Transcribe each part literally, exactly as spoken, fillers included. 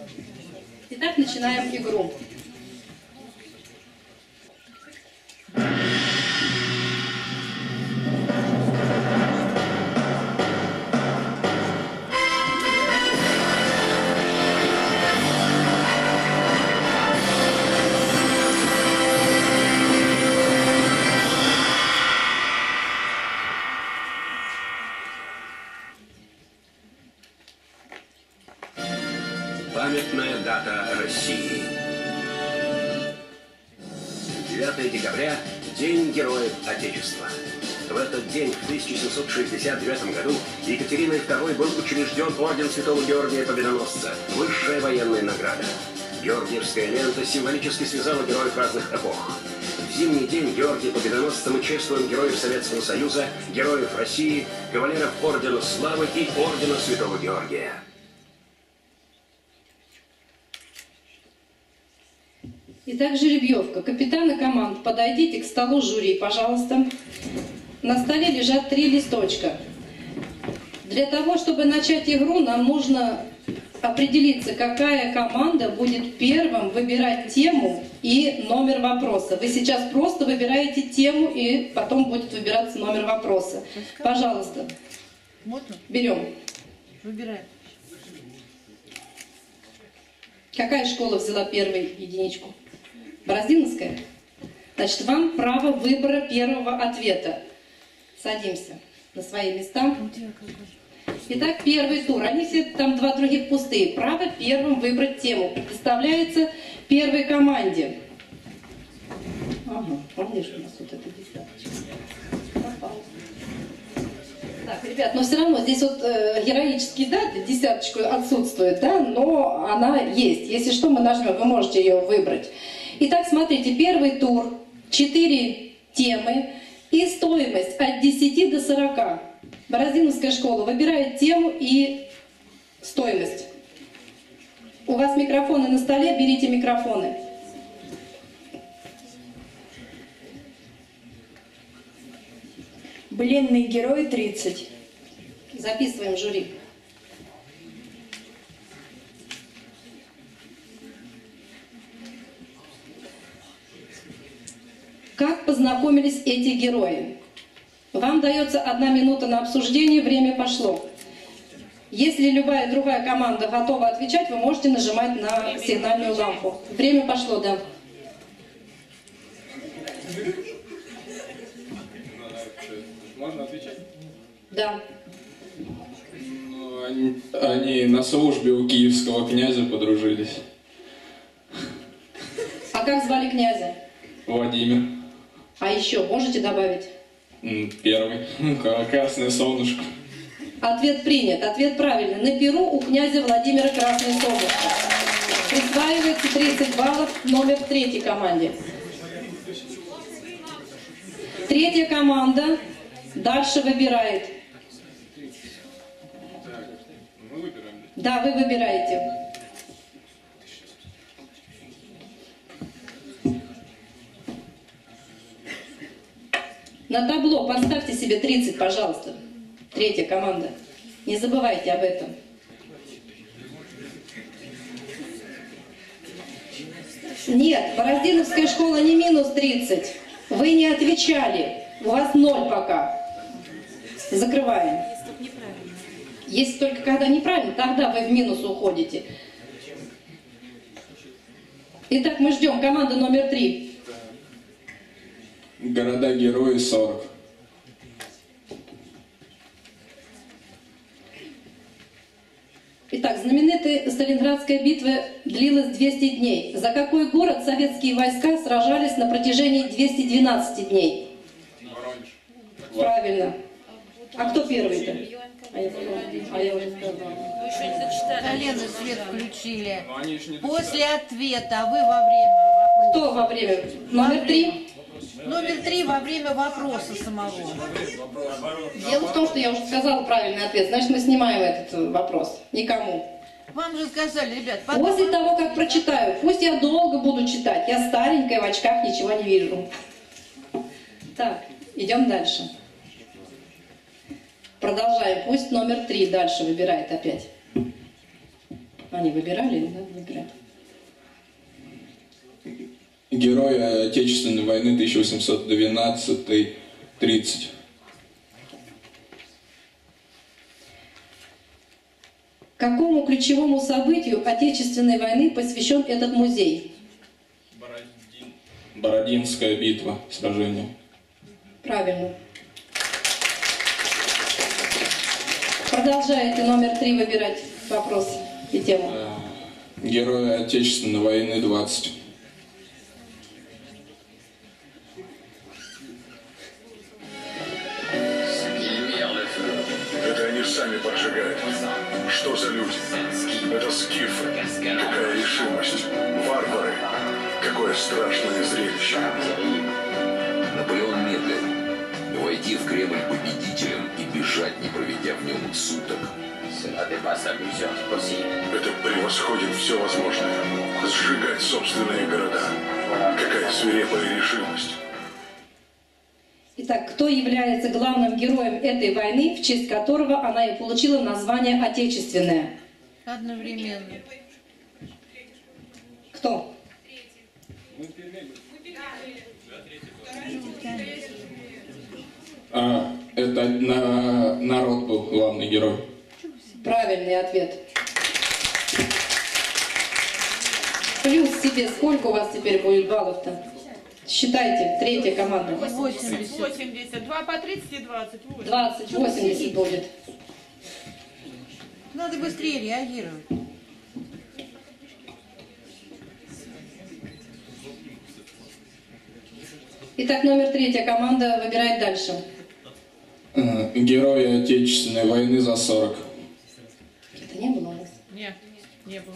Итак, начинаем игру. Памятная дата России. девятое декабря – День Героев Отечества. В этот день, в тысяча семьсот шестьдесят девятом году, Екатериной второй был учрежден орден Святого Георгия Победоносца – высшая военная награда. Георгиевская лента символически связала героев разных эпох. В зимний день Георгия Победоносца мы чествуем героев Советского Союза, героев России, кавалеров Ордена Славы и Ордена Святого Георгия. Итак, жеребьевка. Капитаны команд, подойдите к столу жюри, пожалуйста. На столе лежат три листочка. Для того, чтобы начать игру, нам нужно определиться, какая команда будет первым выбирать тему и номер вопроса. Вы сейчас просто выбираете тему, и потом будет выбираться номер вопроса. Пожалуйста. Берем. Выбираем. Какая школа взяла первую единичку? Бороздиновская? Значит, вам право выбора первого ответа. Садимся на свои места. Итак, первый тур. Они все там два других пустые. Право первым выбрать тему предоставляется первой команде. Ага, помнишь, у нас вот эта десяточка. Так, ребят, но все равно здесь вот э, героические даты, десяточку отсутствует, да, но она есть. Если что, мы нажмем, вы можете ее выбрать. Итак, смотрите, первый тур, четыре темы и стоимость от десяти до сорока. Бороздиновская школа выбирает тему и стоимость. У вас микрофоны на столе, берите микрофоны. Былинные герои тридцать. Записываем жюри. Как познакомились эти герои? Вам дается одна минута на обсуждение, время пошло. Если любая другая команда готова отвечать, вы можете нажимать на сигнальную лампу. Время пошло, да. Можно отвечать? Да. Ну, они, они на службе у киевского князя подружились. А как звали князя? Владимир. А еще можете добавить? Первый. Красное солнышко. Ответ принят. Ответ правильный. На Перу у князя Владимира красное солнышко. Присваивается тридцать баллов номер третьей команде. Третья команда дальше выбирает. Мы выбираем. Да, вы выбираете. На табло поставьте себе тридцать, пожалуйста. Третья команда. Не забывайте об этом. Нет, Бороздиновская школа не минус тридцать. Вы не отвечали. У вас ноль пока. Закрываем. Если только когда неправильно, тогда вы в минус уходите. Итак, мы ждем. Команда номер три. Города-герои сорок. Итак, знаменитая Сталинградская битва длилась двести дней. За какой город советские войска сражались на протяжении двухсот двенадцати дней? Воронеж. Правильно. А кто первый-то? А я, а я уже сказала. Вы еще не зачитали. Алена, свет включили. Но они еще не После ответа, а вы во время вопроса. Кто во время? Номер три? Номер три во время вопроса самого. Дело в том, что я уже сказала правильный ответ. Значит, мы снимаем этот вопрос. Никому. Вам же сказали, ребят, потом... После того, как прочитаю, пусть я долго буду читать. Я старенькая, в очках ничего не вижу. Так, идем дальше. Продолжаем. Пусть номер три дальше выбирает опять. А парни выбирали, или надо выбирать? Герои Отечественной войны тысяча восемьсот двенадцатый тридцать. Какому ключевому событию Отечественной войны посвящен этот музей? Бородин. Бородинская битва, сражение. Правильно. Продолжаете номер три выбирать вопрос и тему. Герои Отечественной войны двадцать. Это они сами поджигают. Что за люди? Это скифы. Какая решимость. Варвары. Какое страшное зрелище. Наполеон медлил. Войти в Кремль победителем и бежать, не проведя в нем суток. Это превосходит все возможное. Сжигать собственные города. Какая свирепая решимость. Итак, кто является главным героем этой войны, в честь которого она и получила название Отечественная? Одновременно. Кто? А, это на, народ был главный герой. Правильный ответ. Плюс себе сколько у вас теперь будет баллов-то? Считайте, третья команда. восемьдесят. восемьдесят. два по тридцать и двадцать. двадцать, восемьдесят будет. Надо быстрее реагировать. Итак, номер третья команда выбирает дальше. Герои Отечественной войны за сорок. Это не было у нас? Нет, не было.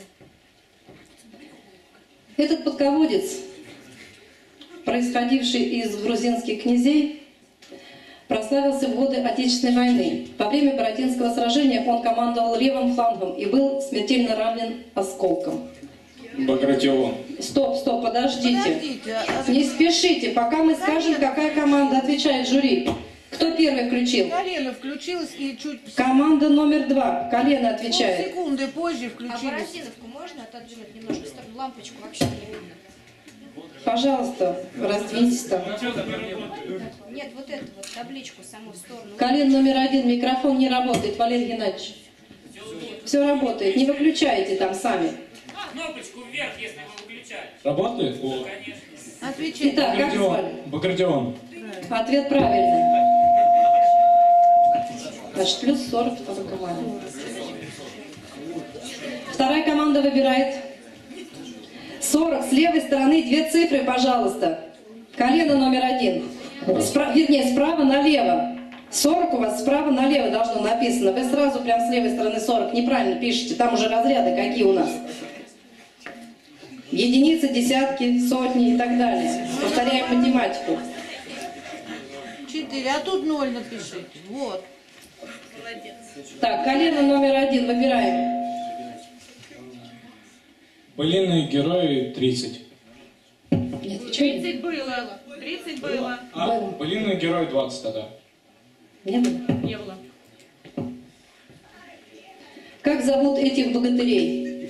Этот полководец, происходивший из грузинских князей, прославился в годы Отечественной войны. Во время Бородинского сражения он командовал левым флангом и был смертельно ранен осколком. Багратион. Стоп, стоп, подождите. Подождите, а- Не спешите, пока мы скажем, какая команда отвечает жюри. Кто первый включил? Колено включилось и чуть... Команда номер два. Колено отвечает. Секунды позже А включились. Борозиновку можно отодвинуть немножко в сторону? Лампочку вообще не видно. Пожалуйста, раздвиньтесь там. Нет, вот эту вот табличку саму в сторону. Колено номер один. Микрофон не работает, Валерий Геннадьевич. Все работает. Не выключайте там сами. Кнопочку вверх, если вы выключаете. Работает? Конечно. Отвечайте. Итак, как звали? Багратион. Ответ правильный. Значит, плюс сорок второй команде. Вторая команда выбирает. сорок. С левой стороны две цифры, пожалуйста. Колено номер один. Спра... Вернее, справа налево. сорок у вас справа налево должно написано. Вы сразу прям с левой стороны сорок неправильно пишете. Там уже разряды какие у нас. Единицы, десятки, сотни и так далее. Повторяем математику. четыре, а тут ноль напишите. Вот. Так, колено номер один выбираем. Былинные герои тридцать. Не отвечали? тридцать было. тридцать было. А, былинные герои двадцать тогда. Не было? Не было. Как зовут этих богатырей?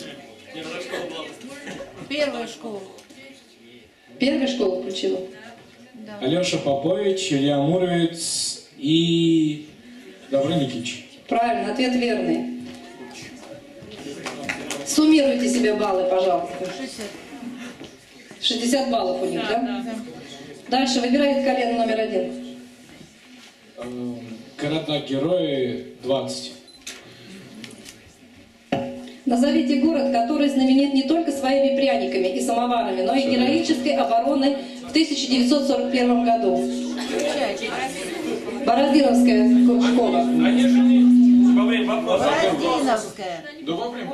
Первая школа. Первая школа включила? Да. Алеша Попович, Илья Муромец и Добрый Никитич. Правильно, ответ верный. Суммируйте себе баллы, пожалуйста. шестьдесят. шестьдесят баллов у них, да? Да, да. Дальше выбирает колено номер один. Эм, Города-герои двадцать. Назовите город, который знаменит не только своими пряниками и самоварами, но и героической обороной в тысяча девятьсот сорок первом году. Отвечайте. Бороздиновская школа. Они же не во время вопроса. Бородиновская. Да во время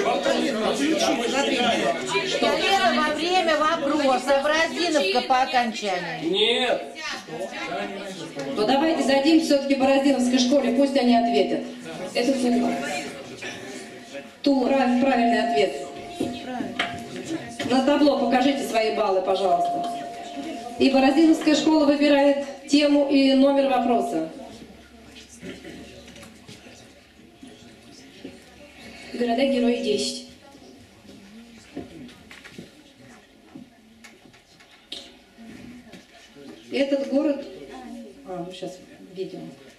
Колено во время вопроса. Бородиновка по окончании. Нет. Ну давайте дадим все-таки Бороздиновской школе, пусть они ответят. Это Ту. Ту, прав- правильный ответ. Правильно. На табло покажите свои баллы, пожалуйста. И Бороздиновская школа выбирает тему и номер вопроса. Города-герои десять. Этот город... А, сейчас видео.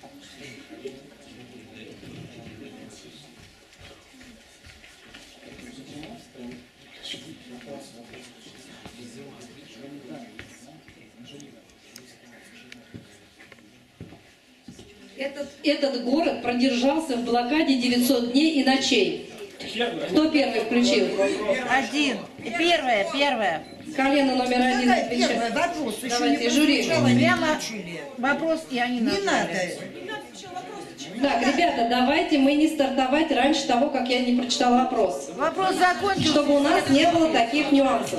Этот, этот город продержался в блокаде девятьсот дней и ночей. Кто первый включил? Один. Первое, первое. Колено номер один отвечает. Вопрос. Еще Давайте, не жюри. Прямо вопрос, и они Не назвали. надо. Так, ребята, давайте мы не стартовать раньше того, как я не прочитала вопрос. Вопрос закончился. Чтобы у нас не было таких нюансов.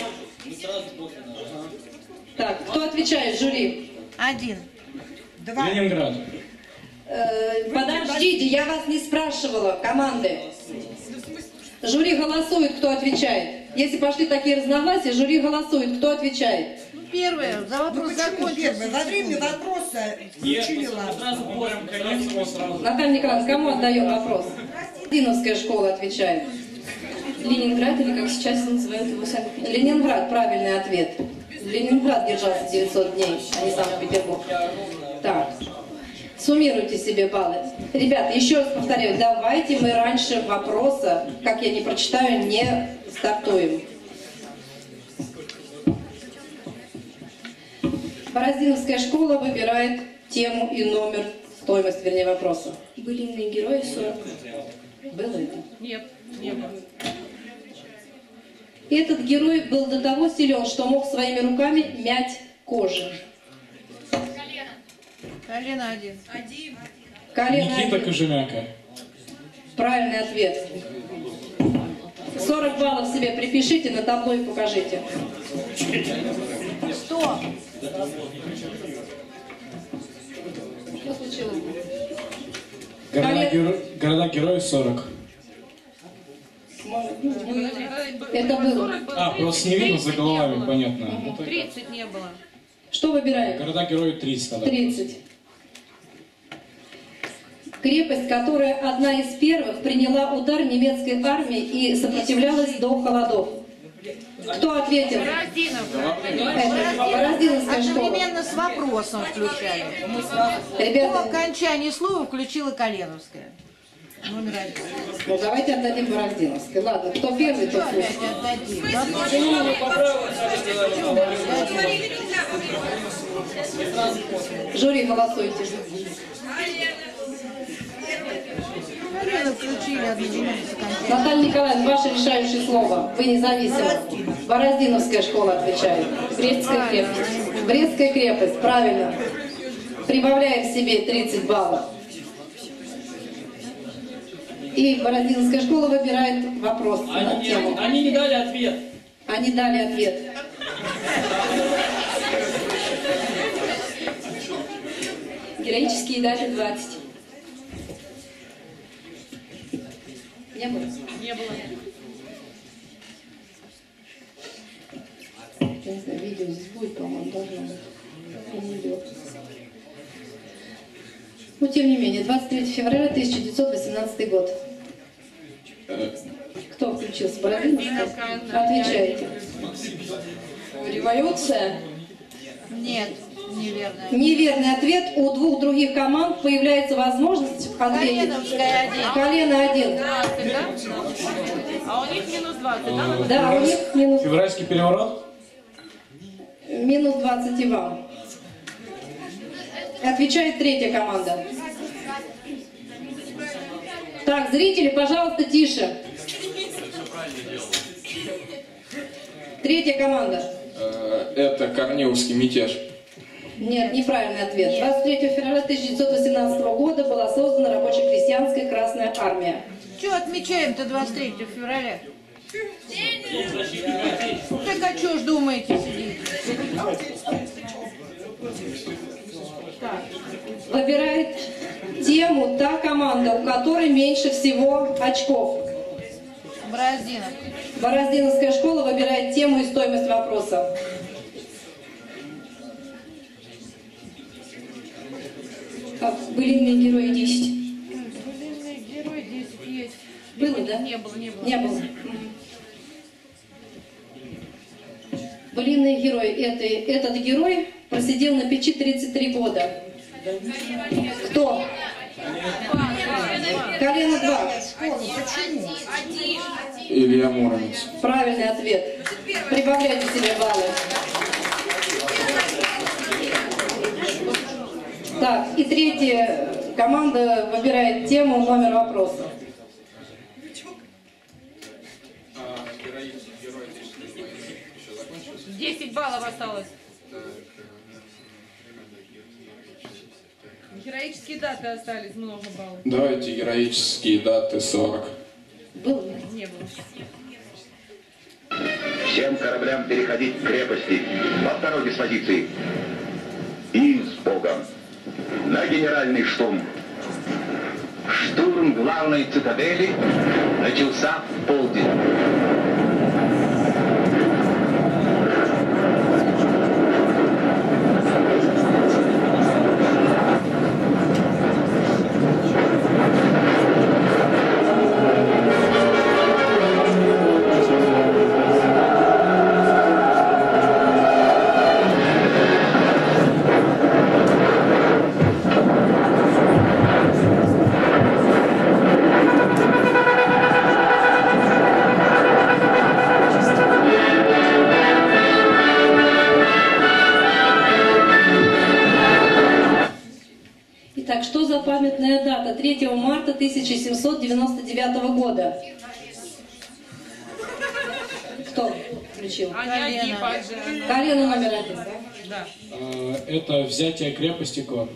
Так, кто отвечает, жюри? Один. Два. Ленинград. Э, подождите, я вас не спрашивала, команды. Жюри голосует, кто отвечает. Если пошли такие разногласия, жюри голосует, кто отвечает. Ну, первое, за Ну вопрос почему закончился. первое? Во время вопроса включили лампу. Наталья Николаевна, кому отдаем вопрос? Диновская школа отвечает. Ленинград, или как сейчас называют его Санкт-Петербург. Ленинград, правильный ответ. Ленинград держался девятьсот дней, а не Санкт-Петербург. Так, суммируйте себе баллы. Ребята, еще раз повторяю, давайте мы раньше вопроса, как я не прочитаю, не стартуем. Бороздиновская школа выбирает тему и номер, стоимость, вернее, вопроса. Былинные герои сорок. Было это? Нет, не было. Этот герой был до того силен, что мог своими руками мять кожу. Колено один. Колено Никита один. Кожемяка. Правильный ответ. сорок баллов себе припишите, на табло и покажите. Сто. Что случилось? Города-геро- Города-герои сорок. Это было. А, просто не видно за головами, понятно. Ну, так. тридцать не было. Что выбираем? Города-герои тридцать надо. тридцать. Крепость, которая одна из первых приняла удар немецкой армии и сопротивлялась до холодов. Кто ответил? Бороздиновка. Это Бороздиновская школа. Одновременно с вопросом включали. По Ребята, окончании слова включила Коленовская. Номер один. ну давайте отдадим Бороздиновской. Ладно, кто первый, Что тот опять слушает. отдадим? Жюри, голосуйте. Колено включили одновременно с окончанием. Наталья Николаевна, ваше решающее слово. Вы независимы. Бороздиновская школа отвечает. Брестская крепость. Брестская крепость, правильно. Прибавляем себе тридцать баллов. И Бороздиновская школа выбирает вопрос на тему. Они не дали ответ. Они дали ответ. Героические дали двадцать. Не было? Не было. Я не знаю, видео здесь будет, по-моему, должно быть. И не идет. Но тем не менее, двадцать третьего февраля тысяча девятьсот восемнадцатый год. Кто включился? Бородиновская? Отвечайте. Революция. Нет, неверно. Неверный ответ. У двух других команд появляется возможность ответить. Коленовская один. Колено один. двадцать, да? А у них минус двадцать, да? Да, у них минус, Февральский переворот? минус двадцать и вам. Отвечает третья команда. Так, зрители, пожалуйста, тише. Третья команда. Э, Это Корниловский мятеж. Нет, неправильный ответ. двадцать третьего февраля тысяча девятьсот восемнадцатого года была создана рабоче-крестьянская Красная Армия. Что отмечаем-то двадцать третьего февраля? Так а что ж думаете сидите? Так. Выбирает тему та команда, у которой меньше всего очков. Бороздинов. Бороздиновская школа выбирает тему и стоимость вопроса. Как былинные герои десять. Былинный герой десять есть. Было, да? Не было, не было. Не было. Былинные герои. Это, этот герой просидел на печи тридцать три года. Кто? Колено два. Почему? Илья Муромец. Правильный ответ. Прибавляйте себе баллы. Так, и третья команда выбирает тему, номер вопроса. десять баллов осталось. Героические даты остались, много баллов. Давайте героические даты сорок. Было? Не было. Всем кораблям переходить к крепости. По дороге с позиции. И с Богом. На генеральный штурм. Штурм главной цитадели начался в полдень. Итак, что за памятная дата? третьего марта тысяча семьсот девяносто девятого года. Кто включил? Колено номер один. Да. Э, Это взятие крепости Кор.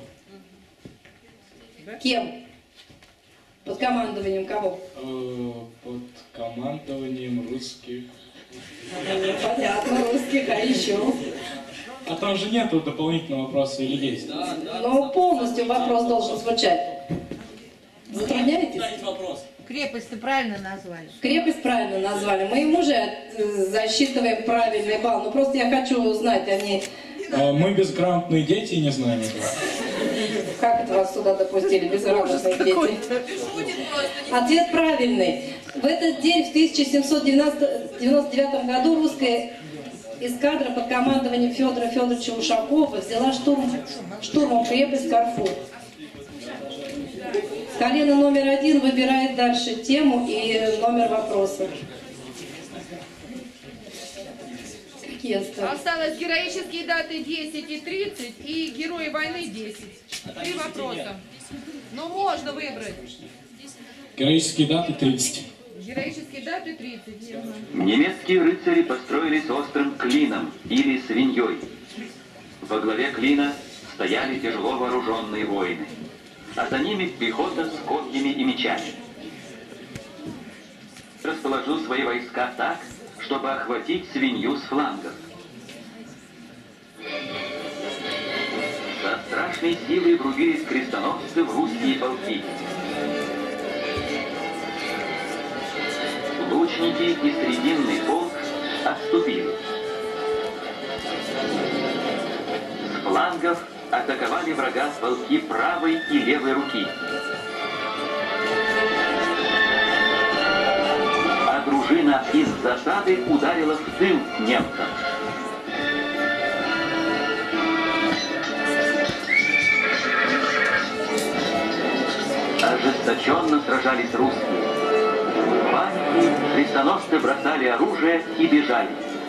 Кем? Под командованием кого? Э, Под командованием русских. Понятно, русских, а еще? А там же нету дополнительного вопроса или есть? Но полностью вопрос должен звучать. Затрудняетесь? Крепость-то правильно назвали. Крепость правильно назвали. Мы ему же э, засчитываем правильный балл. Но просто я хочу узнать, они... Э, Мы безграмотные дети и не знаем этого. Как это вас сюда допустили, безграмотные дети? Ответ правильный. В этот день, в тысяча семьсот девяносто девятом году, русская эскадра под командованием Федора Федоровича Ушакова взяла штурм, штурмом крепость Карфур. Колено номер один выбирает дальше тему и номер вопроса. Какие остались? Осталось героические даты десять и тридцать и герои войны десять. Три вопроса. Но можно выбрать. Героические даты тридцать. Героические даты тридцать. Немецкие рыцари построились острым клином или свиньей. Во главе клина стояли тяжело вооруженные воины, а за ними пехота с копьями и мечами. Расположу свои войска так, чтобы охватить свинью с флангов. Со страшной силой врубились крестоносцы в русские полки. Лучники и срединный полк отступили. С флангов атаковали врага полки правой и левой руки. А дружина из засады ударила в тыл немцам. Ожесточенно сражались русские. В панике крестоносцы бросали оружие и бежали.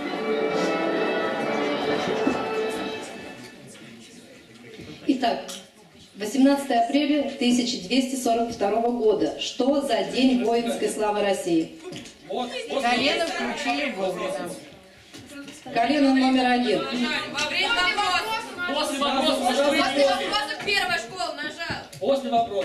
Итак, восемнадцатое апреля тысяча двести сорок второго года. Что за день воинской славы России? Колено включили вовремя. Колено номер один. Во время вопроса. После вопроса. После вопроса первая школа нажал. После вопроса.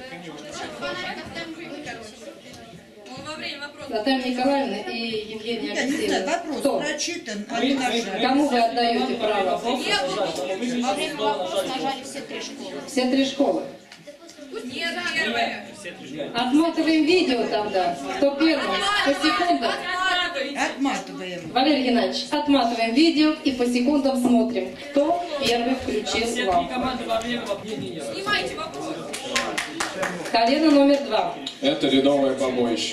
Во время вопроса. Наталья Николаевна и Евгения Я не знаю, Алексеевна. вопрос Кто? прочитан, а не нажали. Кому вы отдаете право? Во время вопроса нажали все три школы. Все три школы. Нет, первая. Отматываем видео тогда. Кто первый? По секундам. Отматываем. Валерий Геннадьевич, отматываем видео и по секундам смотрим, кто первый включил лампу. Снимайте вопрос. Колено номер два. Это рядовое побоище.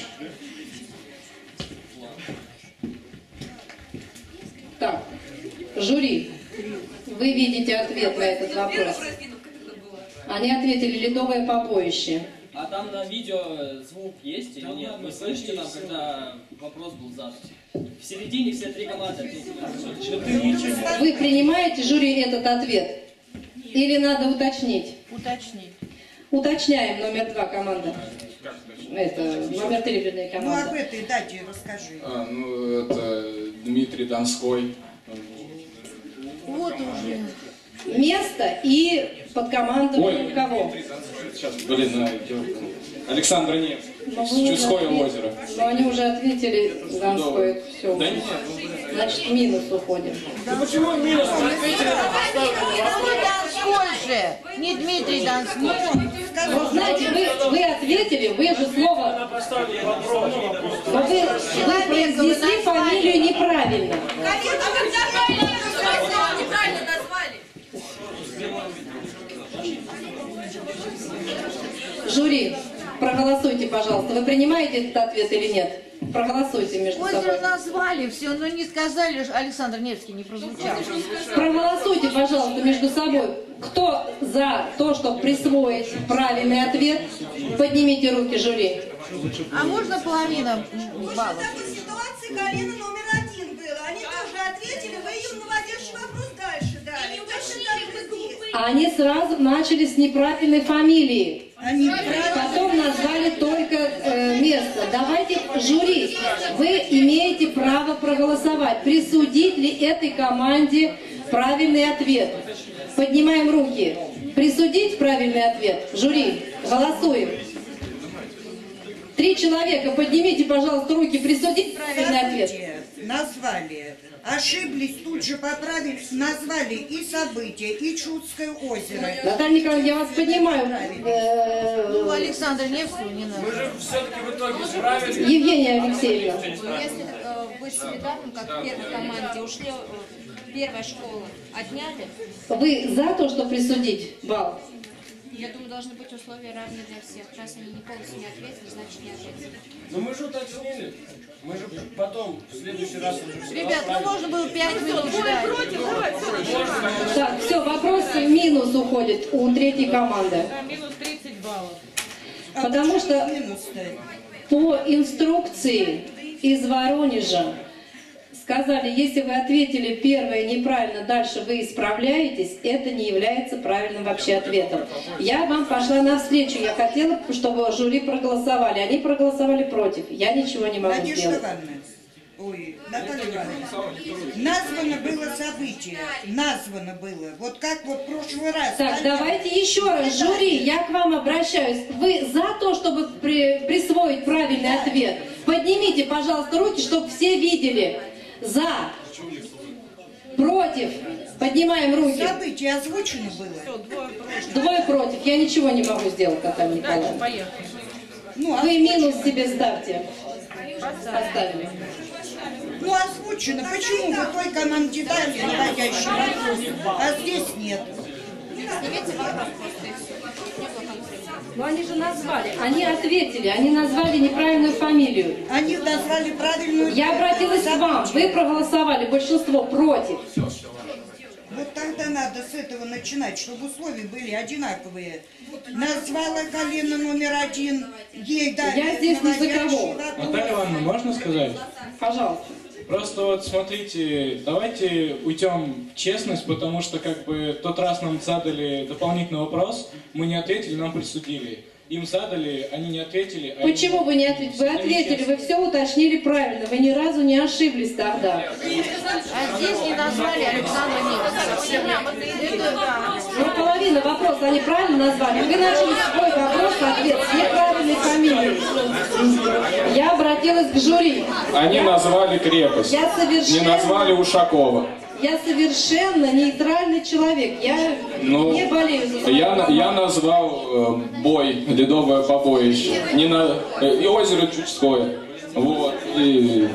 Так, жюри, вы видите ответ на этот вопрос? Они ответили «ледовое побоище». А там на видео звук есть или нет? Вы слышите там, когда вопрос был задан? В середине все три команды ответили. Вы принимаете, жюри, этот ответ? Или надо уточнить? Уточнить. Уточняем, номер два команда. Это номер три, вернее, Ну, команда. об этой дате расскажи. А, ну, это Дмитрий Донской. Вот уже. Место и под командованием кого? Сейчас, блин, на, Александр Невский. Но вы уже Чудское ответ- озеро. Но они уже ответили Донской. Все. Да нет, Значит, минус уходим. Да почему минус? Вы ответили на поставленный Какой вопрос. Донской же? Не Дмитрий Донской. Вот знаете, вы, вы ответили, вы же слово... На поставленный вопрос. Но вы, вы произнесли фамилию неправильно. Неправильно назвали. Жюри, проголосуйте, пожалуйста. Вы принимаете этот ответ или нет? Проголосуйте между собой. Озеро назвали все, но не сказали, что Александр Невский не прозвучал. Проголосуйте, пожалуйста, между собой. Кто за то, чтобы присвоить правильный ответ, поднимите руки, жюри. А можно половина баллов? Ситуация колено номер один было. Они тоже ответили, вы им наводящий вопрос дальше дали. Точно так же здесь. Они сразу начали с неправильной фамилии. Они Потом назвали только э, место. Давайте, жюри, вы имеете право проголосовать. Присудить ли этой команде правильный ответ? Поднимаем руки. Присудить правильный ответ? Жюри, голосуем. Три человека, поднимите, пожалуйста, руки. Присудить правильный ответ? Назвали. Ошиблись, тут же поправились, назвали и события, и Чудское озеро. Наталья Николаевна, я вас понимаю. Ну, Александр Невского не надо. Мы же все-таки в итоге справились. Евгения Алексеевна. Если э, быть солидарным, как в первой команде, ушли э, первая школа, отняли, Вы за то, что присудить балл? я думаю, должны быть условия равны для всех. Раз они не полностью не ответили, значит не ответили. Ну мы же уточнили. Мы же потом, в следующий раз уже все Ребят, ну можно было пять минут ждать. Так, все, вопрос в минус уходит у третьей команды. Да, минус тридцать баллов. Потому что по инструкции из Воронежа сказали, если вы ответили первое неправильно, дальше вы исправляетесь, это не является правильным вообще ответом. Я вам пошла навстречу, я хотела, чтобы жюри проголосовали. Они проголосовали против, я ничего не могу Надежда сделать. Ивановна, ой, Наталья Ивановна, названо было событие, названо было, вот как вот в прошлый раз. Так, давайте еще раз, жюри, я к вам обращаюсь. Вы за то, чтобы при, присвоить правильный ответ? Поднимите, пожалуйста, руки, чтобы все видели. За. Против. Поднимаем руки. Событие озвучено было. Двое против. Я ничего не могу сделать, Наталья Николаевна. Поехали. Ну, Вы минус себе ставьте. Поставили. Ну, озвучено. Почему вы той команде дали наводящий вопрос, а здесь нет? Снимите вопрос просто и все. Не было конфликта. Но они же назвали. Они ответили. Они назвали неправильную фамилию. Они назвали правильную... Я обратилась к вам. Вы проголосовали. Большинство против. Вот тогда надо с этого начинать, чтобы условия были одинаковые. Назвала колено номер один, ей дали Я здесь ни за кого. Наталья Ивановна, можно сказать? Пожалуйста. Просто вот смотрите, давайте уйдем в честность, потому что как бы тот раз нам задали дополнительный вопрос, мы не ответили, нам присудили. Им задали, они не ответили. А Почему им... вы не ответили? Вы ответили, вы все уточнили правильно, вы ни разу не ошиблись тогда. А здесь не назвали Александра Невского. Ну, половина вопроса они правильно назвали. Вы начали свой вопрос, ответ с неправильной фамилией. Я обратилась к жюри. Они назвали крепость. Я совершенно... Не назвали Ушакова. Я совершенно нейтральный человек. Я Ну, не болею за свою я, команду. я назвал э, бой, ледовое побоище. Не на, э, и озеро Чудское. Вот. И,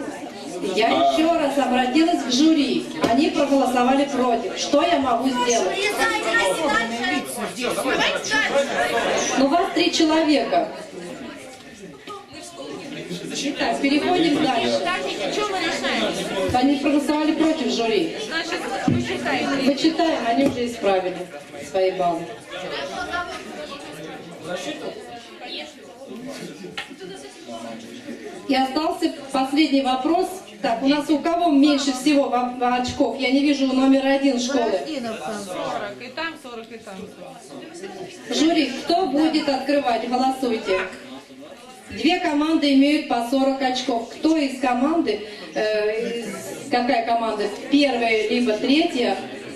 Я а, еще раз обратилась к жюри. Они проголосовали против. Что я могу сделать? Ну, вас три человека. Итак, переходим дальше. Подождите, что мы решаем? Они проголосовали против жюри. Значит, вычитаем. Вычитаем, они уже исправили свои баллы. И остался последний вопрос. Так, у нас у кого меньше всего очков? Я не вижу номер один школы. сорок, и там сорок, и там сорок. Жюри, кто будет открывать? Голосуйте. Две команды имеют по сорок очков. Кто из команды, э, из, какая команда? Первая либо третья?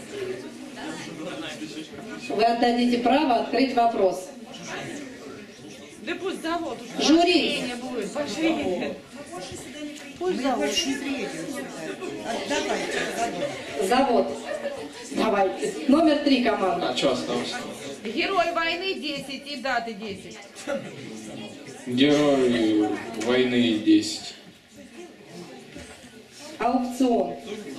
Вы отдадите право открыть вопрос. Да пусть завод уже. Жюри. Будет, пошли. Пусть завод. Давайте, завод. Завод. Давайте. Номер три команда. А что осталось? Герой войны десять и даты десять. Герой войны десять. Аукцион.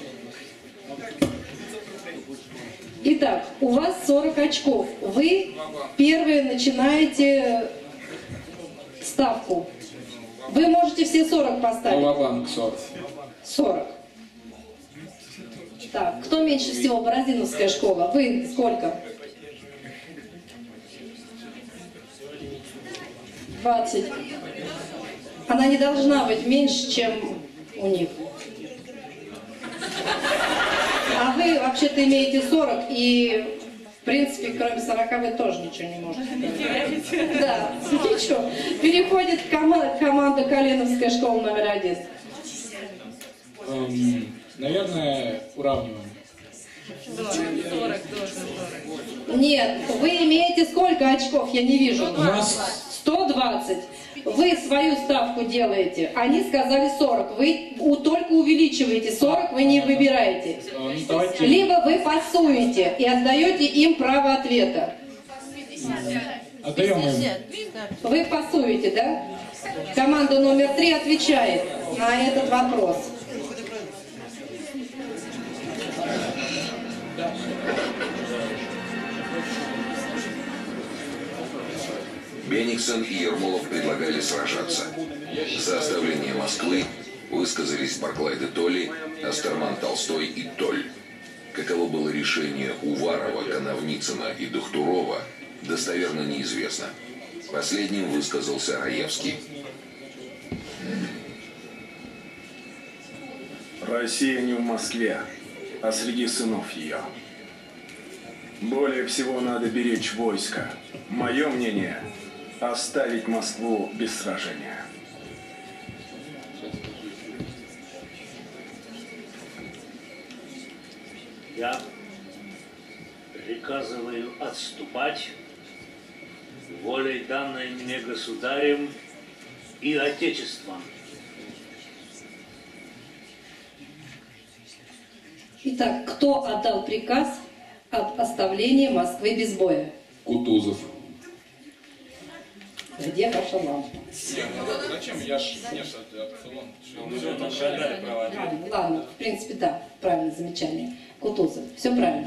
Итак, у вас сорок очков. Вы первые начинаете ставку. Вы можете все сорок поставить. Ва-банк сорок. сорок. Так, кто меньше всего? Бородиновская школа. Вы сколько? двадцать. Она не должна быть меньше, чем у них. А вы вообще-то имеете сорок, и в принципе, кроме сорока вы тоже ничего не можете. Да, ничего. Переходит команда, команда Калиновская школа номер один. Эм, наверное, уравниваем. сорок, тоже сорок. Нет, вы имеете сколько очков? Я не вижу. У нас сто двадцать. Вы свою ставку делаете. Они сказали сорок. Вы у, только увеличиваете. сорок вы не выбираете. Давайте. Либо вы пасуете и отдаете им право ответа. Отдаем им. Вы пасуете, да? Команда номер три отвечает на этот вопрос. Бениксон и Ермолов предлагали сражаться. За оставление Москвы высказались Барклай де Толли, Астерман Толстой и Толь. Каково было решение Уварова, Коновницына и Дохтурова, достоверно неизвестно. Последним высказался Раевский. Россия не в Москве, а среди сынов ее. Более всего надо беречь войско. Мое мнение – оставить Москву без сражения. Я приказываю отступать волей, данной мне государем и отечеством. Итак, кто отдал приказ об оставлении Москвы без боя? Кутузов. Где ваша лампа? Зачем? Я ж не Ладно, ладно, в принципе, да, правильное замечание. Кутузов. Все правильно.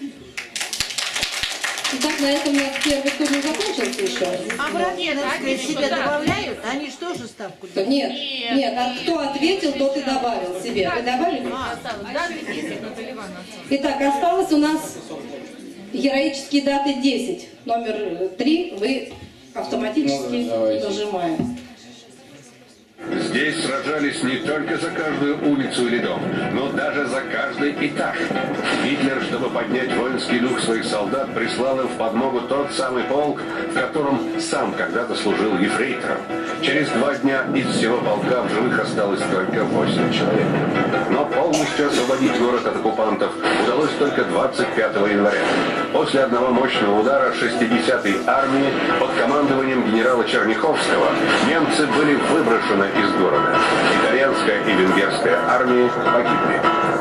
Итак, на этом у нас первый тур не закончился еще. А Бородиновская себя добавляют? Они же тоже ставку делают? Нет, нет, а кто ответил, тот и добавил себе. Вы добавили? Итак, осталось у нас героические даты десять. Номер три вы автоматически нажимаем. Здесь сражались не только за каждую улицу или дом, но даже за каждый этаж. Гитлер, чтобы поднять воинский дух своих солдат, прислал им в подмогу тот самый полк, в котором сам когда-то служил ефрейтором. Через два дня из всего полка в живых осталось только восемь человек. Но полностью освободить город от оккупантов удалось только двадцать пятого января. После одного мощного удара шестидесятой армии под командованием генерала Черняховского немцы были выброшены из города. Итальянская и венгерская армии погибли.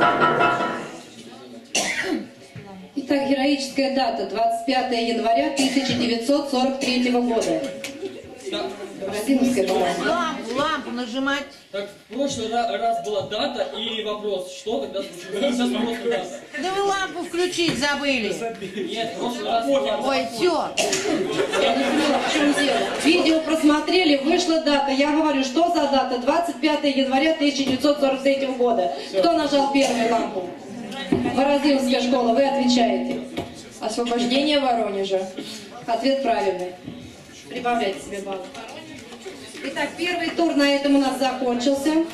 Итак, героическая дата двадцать пятое января тысяча девятьсот сорок третьего года. Бородиновская команда. Лампу, лампу нажимать. Так, в прошлый ра- раз была дата и вопрос, что когда случилось. Сейчас вопрос и дата. Да вы лампу включить забыли. Нет, в прошлый раз была... Ой, все. Я не поняла, в чем дело. Видео просмотрели, вышла дата. Я говорю, что за дата? двадцать пятое января тысяча девятьсот сорок третьего года. Кто нажал первую лампу? Бородинская школа, вы отвечаете. Освобождение Воронежа. Ответ правильный. Прибавляйте себе баллы. Итак, первый тур на этом у нас закончился.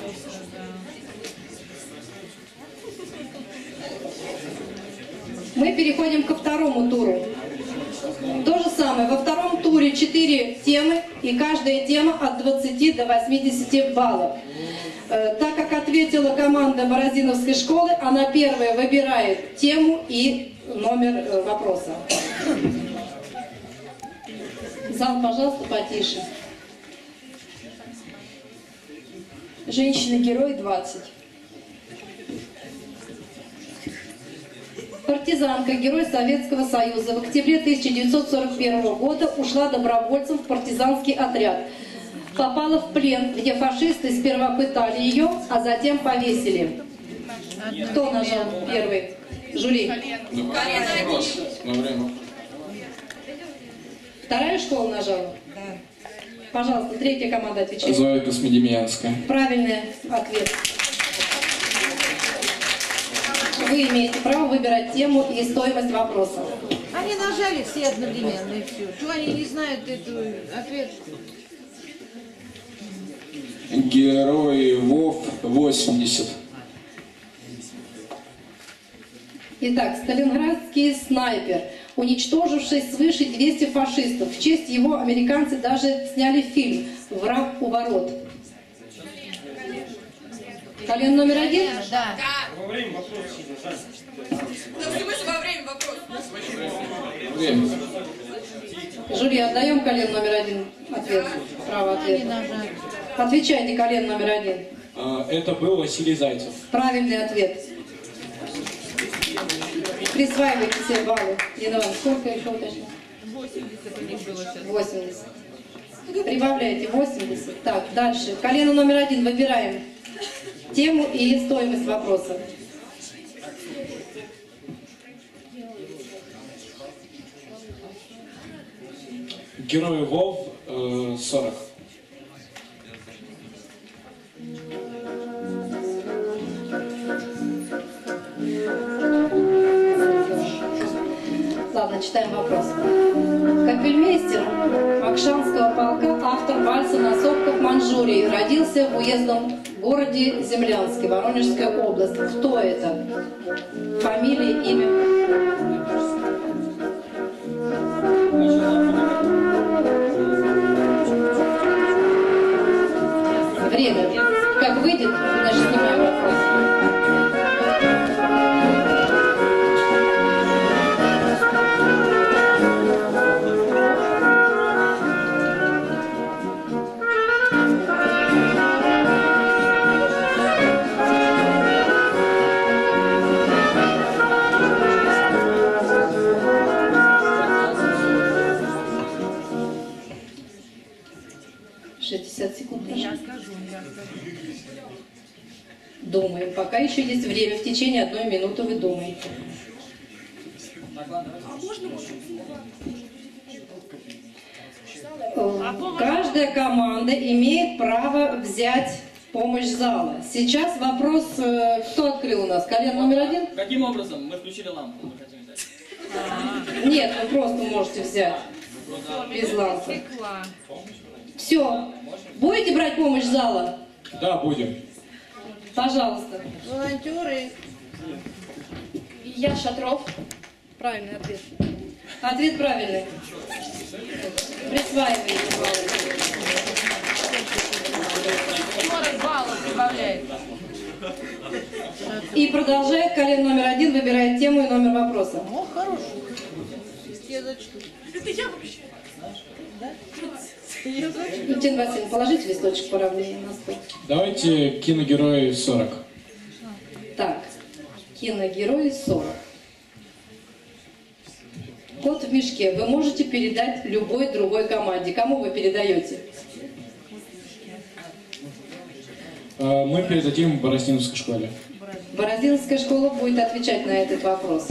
Мы переходим ко второму туру. То же самое. Во втором туре четыре темы, и каждая тема от двадцати до восьмидесяти баллов. Э, так как ответила команда Бородиновской школы, она первая выбирает тему и номер э, вопроса. Зал, пожалуйста, потише. Женщина-герой двадцать. Партизанка, герой Советского Союза, в октябре тысяча девятьсот сорок первого года ушла добровольцем в партизанский отряд. Попала в плен, где фашисты сперва пытали ее, а затем повесили. Кто нажал первый? Жюри. Вторая школа нажала? Да. Пожалуйста, третья команда отвечает. Зоя Космодемьянская. Правильный ответ. Вы имеете право выбирать тему и стоимость вопроса. Они нажали все одновременно и все. Что они не знают эту ответ? Герой ВОВ восемьдесят. Итак, сталинградский снайпер, уничтоживший свыше двухсот фашистов. В честь его американцы даже сняли фильм «Враг у ворот». Колен номер один? Да. Во время вопроса. Да почему же во время вопроса? Время. Жюри, отдаем колен номер один ответ. Право ответа. Отвечайте, колен номер один. Это был Василий Зайцев. Правильный ответ. Присваивайте себе баллы. Иван, сколько еще уточнил? восемьдесят у них было сейчас. восемьдесят. Прибавляйте восемьдесят. Так, дальше. Колено номер один выбираем. Тему и стоимость вопроса. Герой ВОВ э, сорок. Ладно, читаем вопрос. Капельмейстер Акшанского полка, автор вальса на сопках Манчжурии, родился в уездном городе Землянске, Воронежская область. Кто это? Фамилия, имя? Время. Как выйдет, значит, снимаем вопрос. шестьдесят секунд. Я скажу, я скажу. Думаем. Пока еще есть время. В течение одной минуты вы думаете. Каждая команда имеет право взять помощь зала. Сейчас вопрос, кто открыл у нас? Колен номер один? Каким образом? Мы включили лампу, мы хотим взять. Нет, вы просто можете взять. Без лампы. Все. Будете брать помощь зала? Да, будем. Пожалуйста. Волонтеры. Я Шатров. Правильный ответ. Ответ правильный. Присваивайте баллы. сорок баллов прибавляет. И продолжает колен номер один, выбирает тему и номер вопроса. О, хороший. Я зачту. Это я вообще. Да? Я зачту. Екатерина Васильевна, положите листочек поровнее на стол. Давайте киногерой сорок. Так, киногерои сорок. Кот в мешке. Вы можете передать любой другой команде. Кому вы передаете? Э, Мы передадим в Бороздиновской школе. Бороздиновская школа будет отвечать на этот вопрос.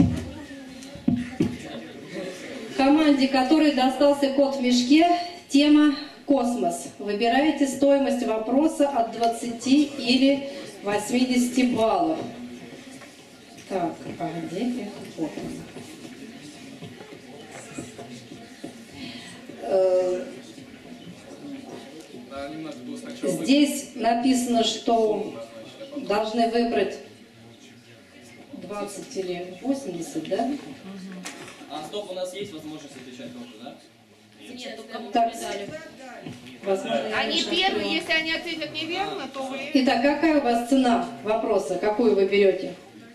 Команде, которой достался кот в мешке, тема «Космос». Выбираете стоимость вопроса от двадцати или восьмидесяти баллов. Так, а где это? Вот он. Здесь написано, что должны выбрать двадцать или восемьдесят, да? А стоп, у нас есть возможность отвечать тоже, да? Нет, только кому Так. дали. Возможно, я Они не первые, шла. если они ответят неверно, то вы... Итак, какая у вас цена вопроса? Какую вы берете?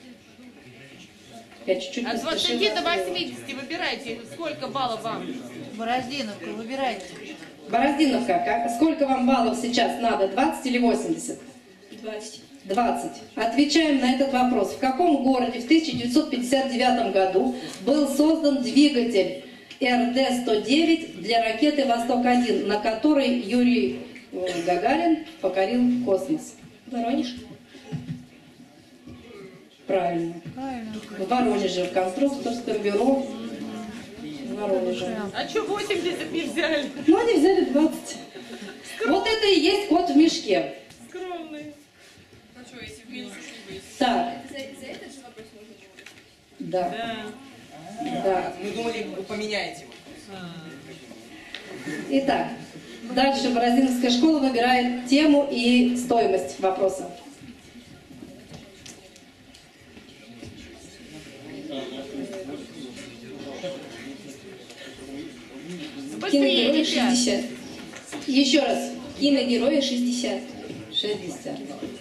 Я чуть-чуть От двадцати поспешила. до восьмидесяти выбирайте, сколько баллов вам. Бороздиновка, выбирайте. Бороздиновка, как, сколько вам баллов сейчас надо? двадцать или восемьдесят? двадцать. двадцать. Отвечаем на этот вопрос. В каком городе в тысяча девятьсот пятьдесят девятом году был создан двигатель эр дэ сто девять для ракеты «Восток один», на которой Юрий Гагарин покорил космос? Воронеж. Правильно. Правильно. В Воронеже, в конструкторском бюро. В Воронеже. А что восемьдесят не взяли? Ну, они взяли двадцать. Вот это и есть кот в мешке. Скромные. Ну что, если в минус ушли бы? Так. За, за этот же вопрос можно было. Да. Да. Мы думали, вы поменяете. Итак, дальше Бороздиновская школа выбирает тему и стоимость вопроса. Быстрее, Киногерои ребят. шестьдесят. Еще раз. Киногерои шестьдесят. шестьдесят.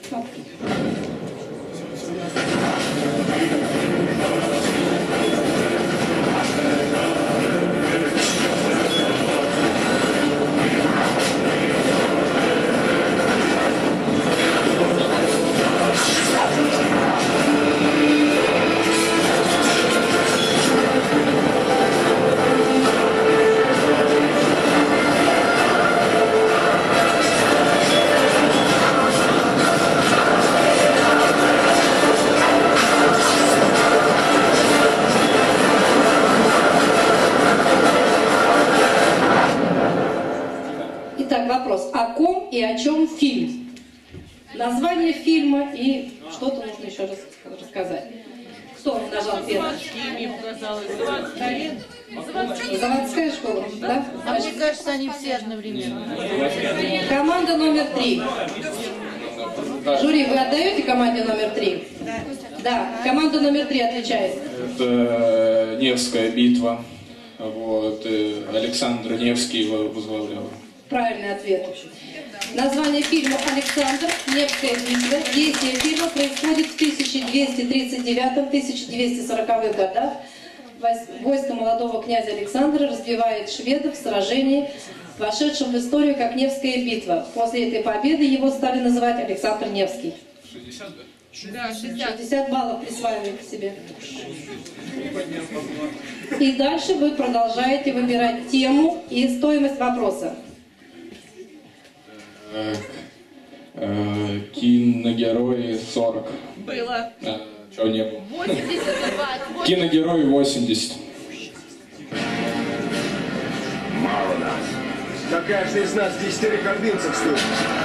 Итак, вопрос. О ком и о чем фильм? Название фильма и что-то нужно еще раз рассказать. Кто нажал первый? Заводская школа, да? А мне кажется, они все одновременно. Команда номер три. Жюри, вы отдаете команде номер три? Да. Команда номер три отвечает. Это Невская битва. Вот. э, Александр Невский его возглавлял. Правильный ответ. Название фильма «Александр. Невская битва». Действие фильма происходит в тысяча двести тридцать девятом — тысяча двести сороковых годах. Войско молодого князя Александра разбивает шведов в сражении, вошедшем в историю как Невская битва. После этой победы его стали называть Александр Невский. Да, шестьдесят. шестьдесят баллов присваиваете себе. И дальше вы продолжаете выбирать тему и стоимость вопроса. Так, э, киногерои сорок. Было. А, чего не было? восемьдесят и двадцать. Киногерои восемьдесят. Мало нас. Да каждый из нас десятерых ордынцев стоит.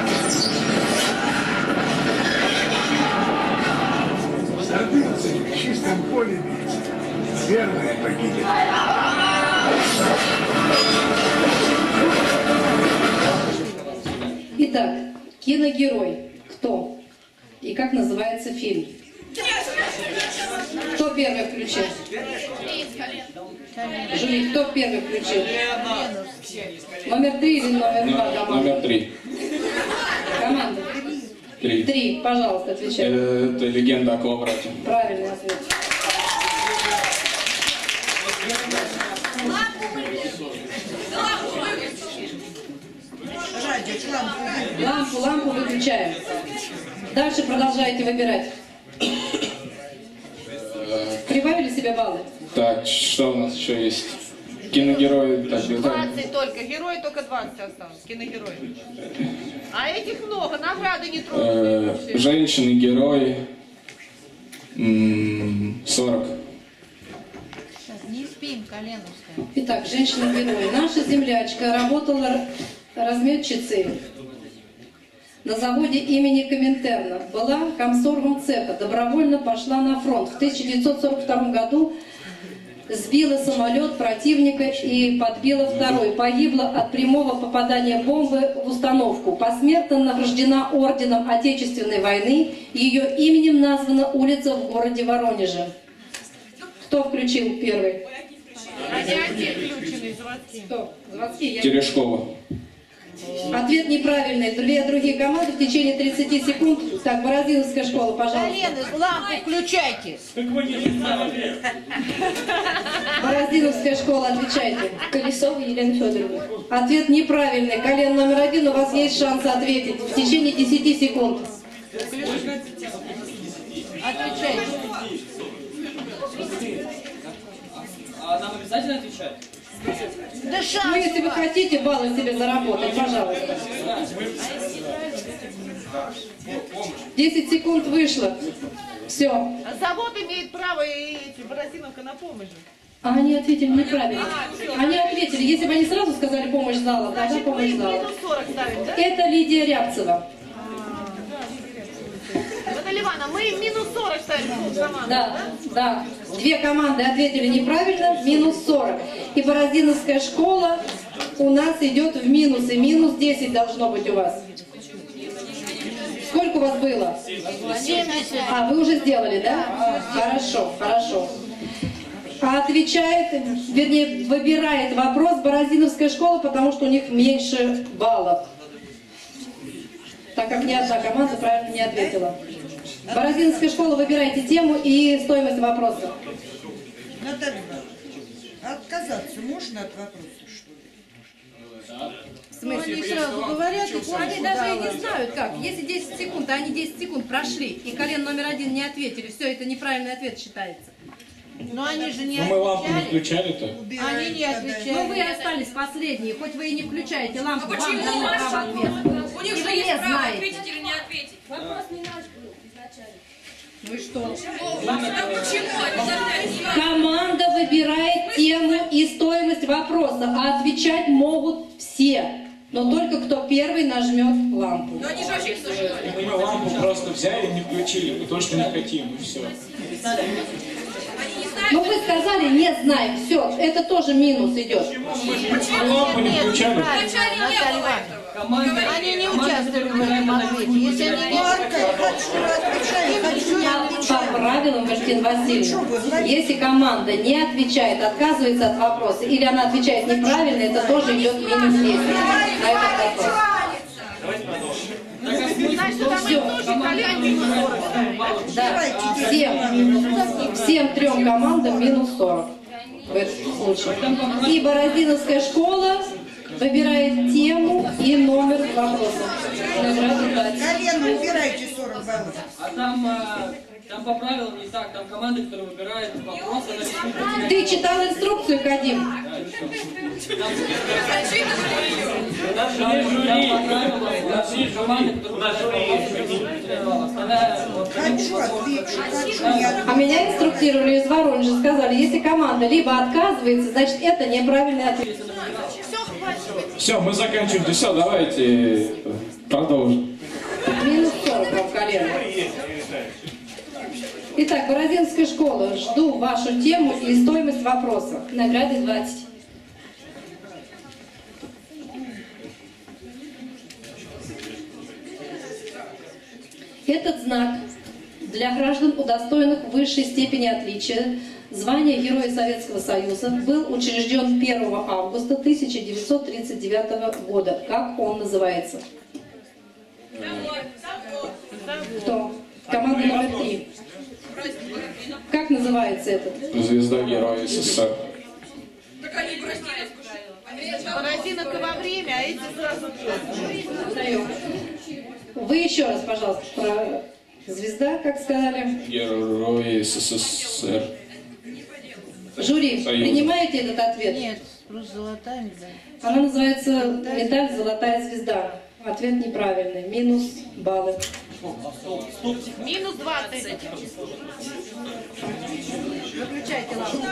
Ордынцы в чистом поле бьются. Верные погибли. Итак, киногерой. Кто? И как называется фильм? Кто первый включил? Жюри, кто первый включил? Номер три или номер два команда? Номер три. Команда? Три. Три, пожалуйста, отвечай. Это легенда о Коловрате. Правильный ответ. Лампу, лампу выключаем. Дальше продолжаете выбирать. Прибавили себе баллы? Так, что у нас еще есть? Киногерои. Так, это- двадцать только. Герой только двадцать осталось. Киногерой. А этих много, награды не трогают. Э, Женщины-герои м, сорок. Не спим, Коленовская. Итак, женщина-герой. Наша землячка работала разметчицей на заводе имени Коминтерна. Была комсоргом цеха. Добровольно пошла на фронт. В тысяча девятьсот сорок втором году сбила самолет противника и подбила второй. Погибла от прямого попадания бомбы в установку. Посмертно награждена орденом Отечественной войны. Ее именем названа улица в городе Воронеже. Кто включил первый? Они одни включены, заводские. Кто? Заводские? Я... Терешкова. Ответ неправильный. Две другие команды в течение тридцати секунд. Так, Бородиновская школа, пожалуйста. Лены, лампу включайте. Бородиновская школа, отвечайте. Колесова Елена Федоровна. Ответ неправильный. Колен номер один, у вас есть шанс ответить в течение десяти секунд. Отвечайте. А нам обязательно отвечать? Да шанс. Ну, если вы хотите баллы себе заработать, пожалуйста. десять секунд вышло. Все. А завод имеет право и эти, Бородиновка на помощь. А они ответили неправильно. Они ответили, если бы они сразу сказали помощь зала, тогда помощь зала. Это Лидия Рябцева. Наталья Ивановна, мы минус сорок ставим. Да, да. Две команды ответили неправильно, минус сорок. И Бородиновская школа у нас идет в минус, и минус десять должно быть у вас. Сколько у вас было? семьдесят. А, вы уже сделали, да? Хорошо, хорошо. А отвечает, вернее, выбирает вопрос Бородиновская школа, потому что у них меньше баллов. Так как ни одна команда правильно не ответила. Бородиновская школа, выбирайте тему и стоимость вопроса. Наталья Ивановна, отказаться можно от вопроса, что ли? В смысле? Они сразу говорят, и Ну, они даже и не знают как. Если десять секунд, а они десять секунд прошли, и колен номер один не ответили, все, это неправильный ответ считается. Но они же не Ну мы лампу не отвечали. включали-то. Они не отвечали. Но вы остались последние, хоть вы и не включаете лампу, А вам почему дано ваши? право ответа. У них И же вы есть не право знаете. ответить или не ответить. Вопрос не наш был изначально. Ну и что? Так почему обязательно? Команда выбирает тему и стоимость вопроса, а отвечать могут все. Но только кто первый нажмет лампу. Но они же вообще не слушают. Мы лампу просто взяли и не включили, потому что не хотим, и все. Ну вы сказали, не знаем, все, это тоже минус идет. Мы лампу не включали. Вначале не было этого. Команда, Они не команда, участвовали в которая этом выбирает ответе. на Если они не Марка, я хочу отвечать, хочу не По отвечать. правилам, Валентина Васильевна, если команда не отвечает, отказывается от вопроса, или она отвечает неправильно, это тоже идет минус десять на этот вопрос. Значит, там и тоже колен минус сорок ставим. Да, всем, всем трем командам минус сорок в этом случае. И Бородиновская школа выбирает тему и номер вопроса. Награду дать. Колено, убирайте сорок баллов. А там, а, там по правилам не так, там команда, которая выбирает вопрос, она рискует потерять. Ты читал инструкцию, Кадим? У нас жюри, у нас есть команда, которая выбирает вопрос, остальная... Хочу отвечу, хочу не отвечу. А меня инструктировали из Воронежа, сказали, если команда либо отказывается, значит это неправильный ответ. Все, мы заканчиваем. Все, давайте продолжим. Минус сорок вам, колено. Итак, Бородинская школа, жду вашу тему и стоимость вопроса. Награды двадцать. Этот знак для граждан, удостоенных высшей степени отличия, звания Героя Советского Союза, был учрежден первого августа тысяча девятьсот тридцать девятого года. Как он называется? Кто? Команда номер три. Как называется этот? Звезда Героя СССР. Так они простили. Бородиновка во время, а эти сразу Даем. Вы еще раз, пожалуйста, про звезда, как сказали. Герои СССР. Жюри, Союза. принимаете этот ответ? Нет, просто золотая медаль. Она называется медаль «Золотая звезда». Ответ неправильный. Минус баллы. Минус двадцать. Выключайте лампу.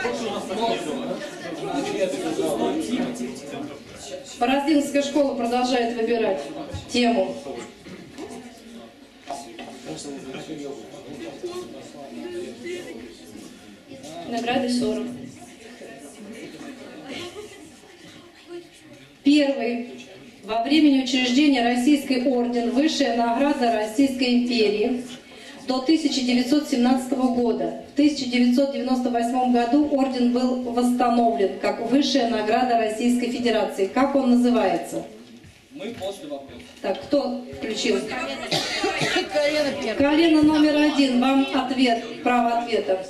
Бороздинская школа продолжает выбирать тему. Награды сорок. Первый. Во времени учреждения Российский орден, высшая награда Российской империи до тысяча девятьсот семнадцатого года. В тысяча девятьсот девяносто восьмом году орден был восстановлен как высшая награда Российской Федерации. Как он называется? Мы после вопроса. Так, кто включил? Колено первое. Колено номер один. Вам ответ, право ответа.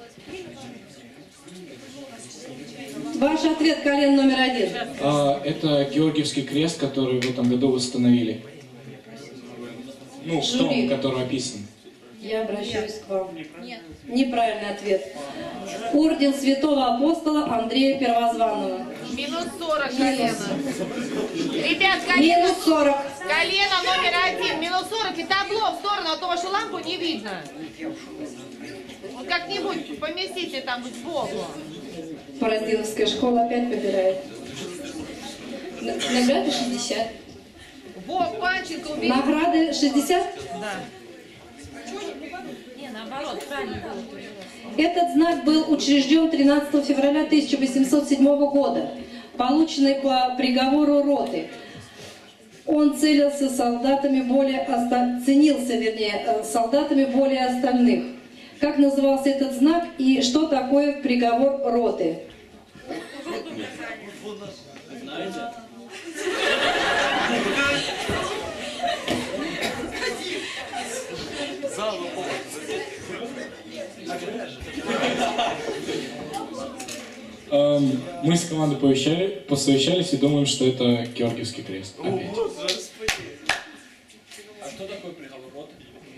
Ваш ответ, колено номер один. А, это Георгиевский крест, который в этом году восстановили. Ну, в том, который описан. Я обращаюсь к вам. Нет. Неправильный ответ. Орден Святого Апостола Андрея Первозванного. Минус сорок колено. Ребят, колено. Минус сорок. Колено номер один. Минус сорок. И табло в сторону, а то вашу лампу не видно. Вот как-нибудь поместите там сбоку. Бороздиновская школа опять выбирает. Награды шестьдесят. Вов, Панченко, убери. Награды шестьдесят? Да. Не, наоборот, правильно было. Этот знак был учрежден тринадцатого февраля тысяча восемьсот седьмого года, полученный по приговору роты. Он целился солдатами более оста... ценился, вернее, солдатами более остальных. Как назывался этот знак и что такое приговор роты? Знаете? Эм, мы с командой повещали, посовещались и думаем, что это Георгиевский крест. Опять. А что такое приговор роты?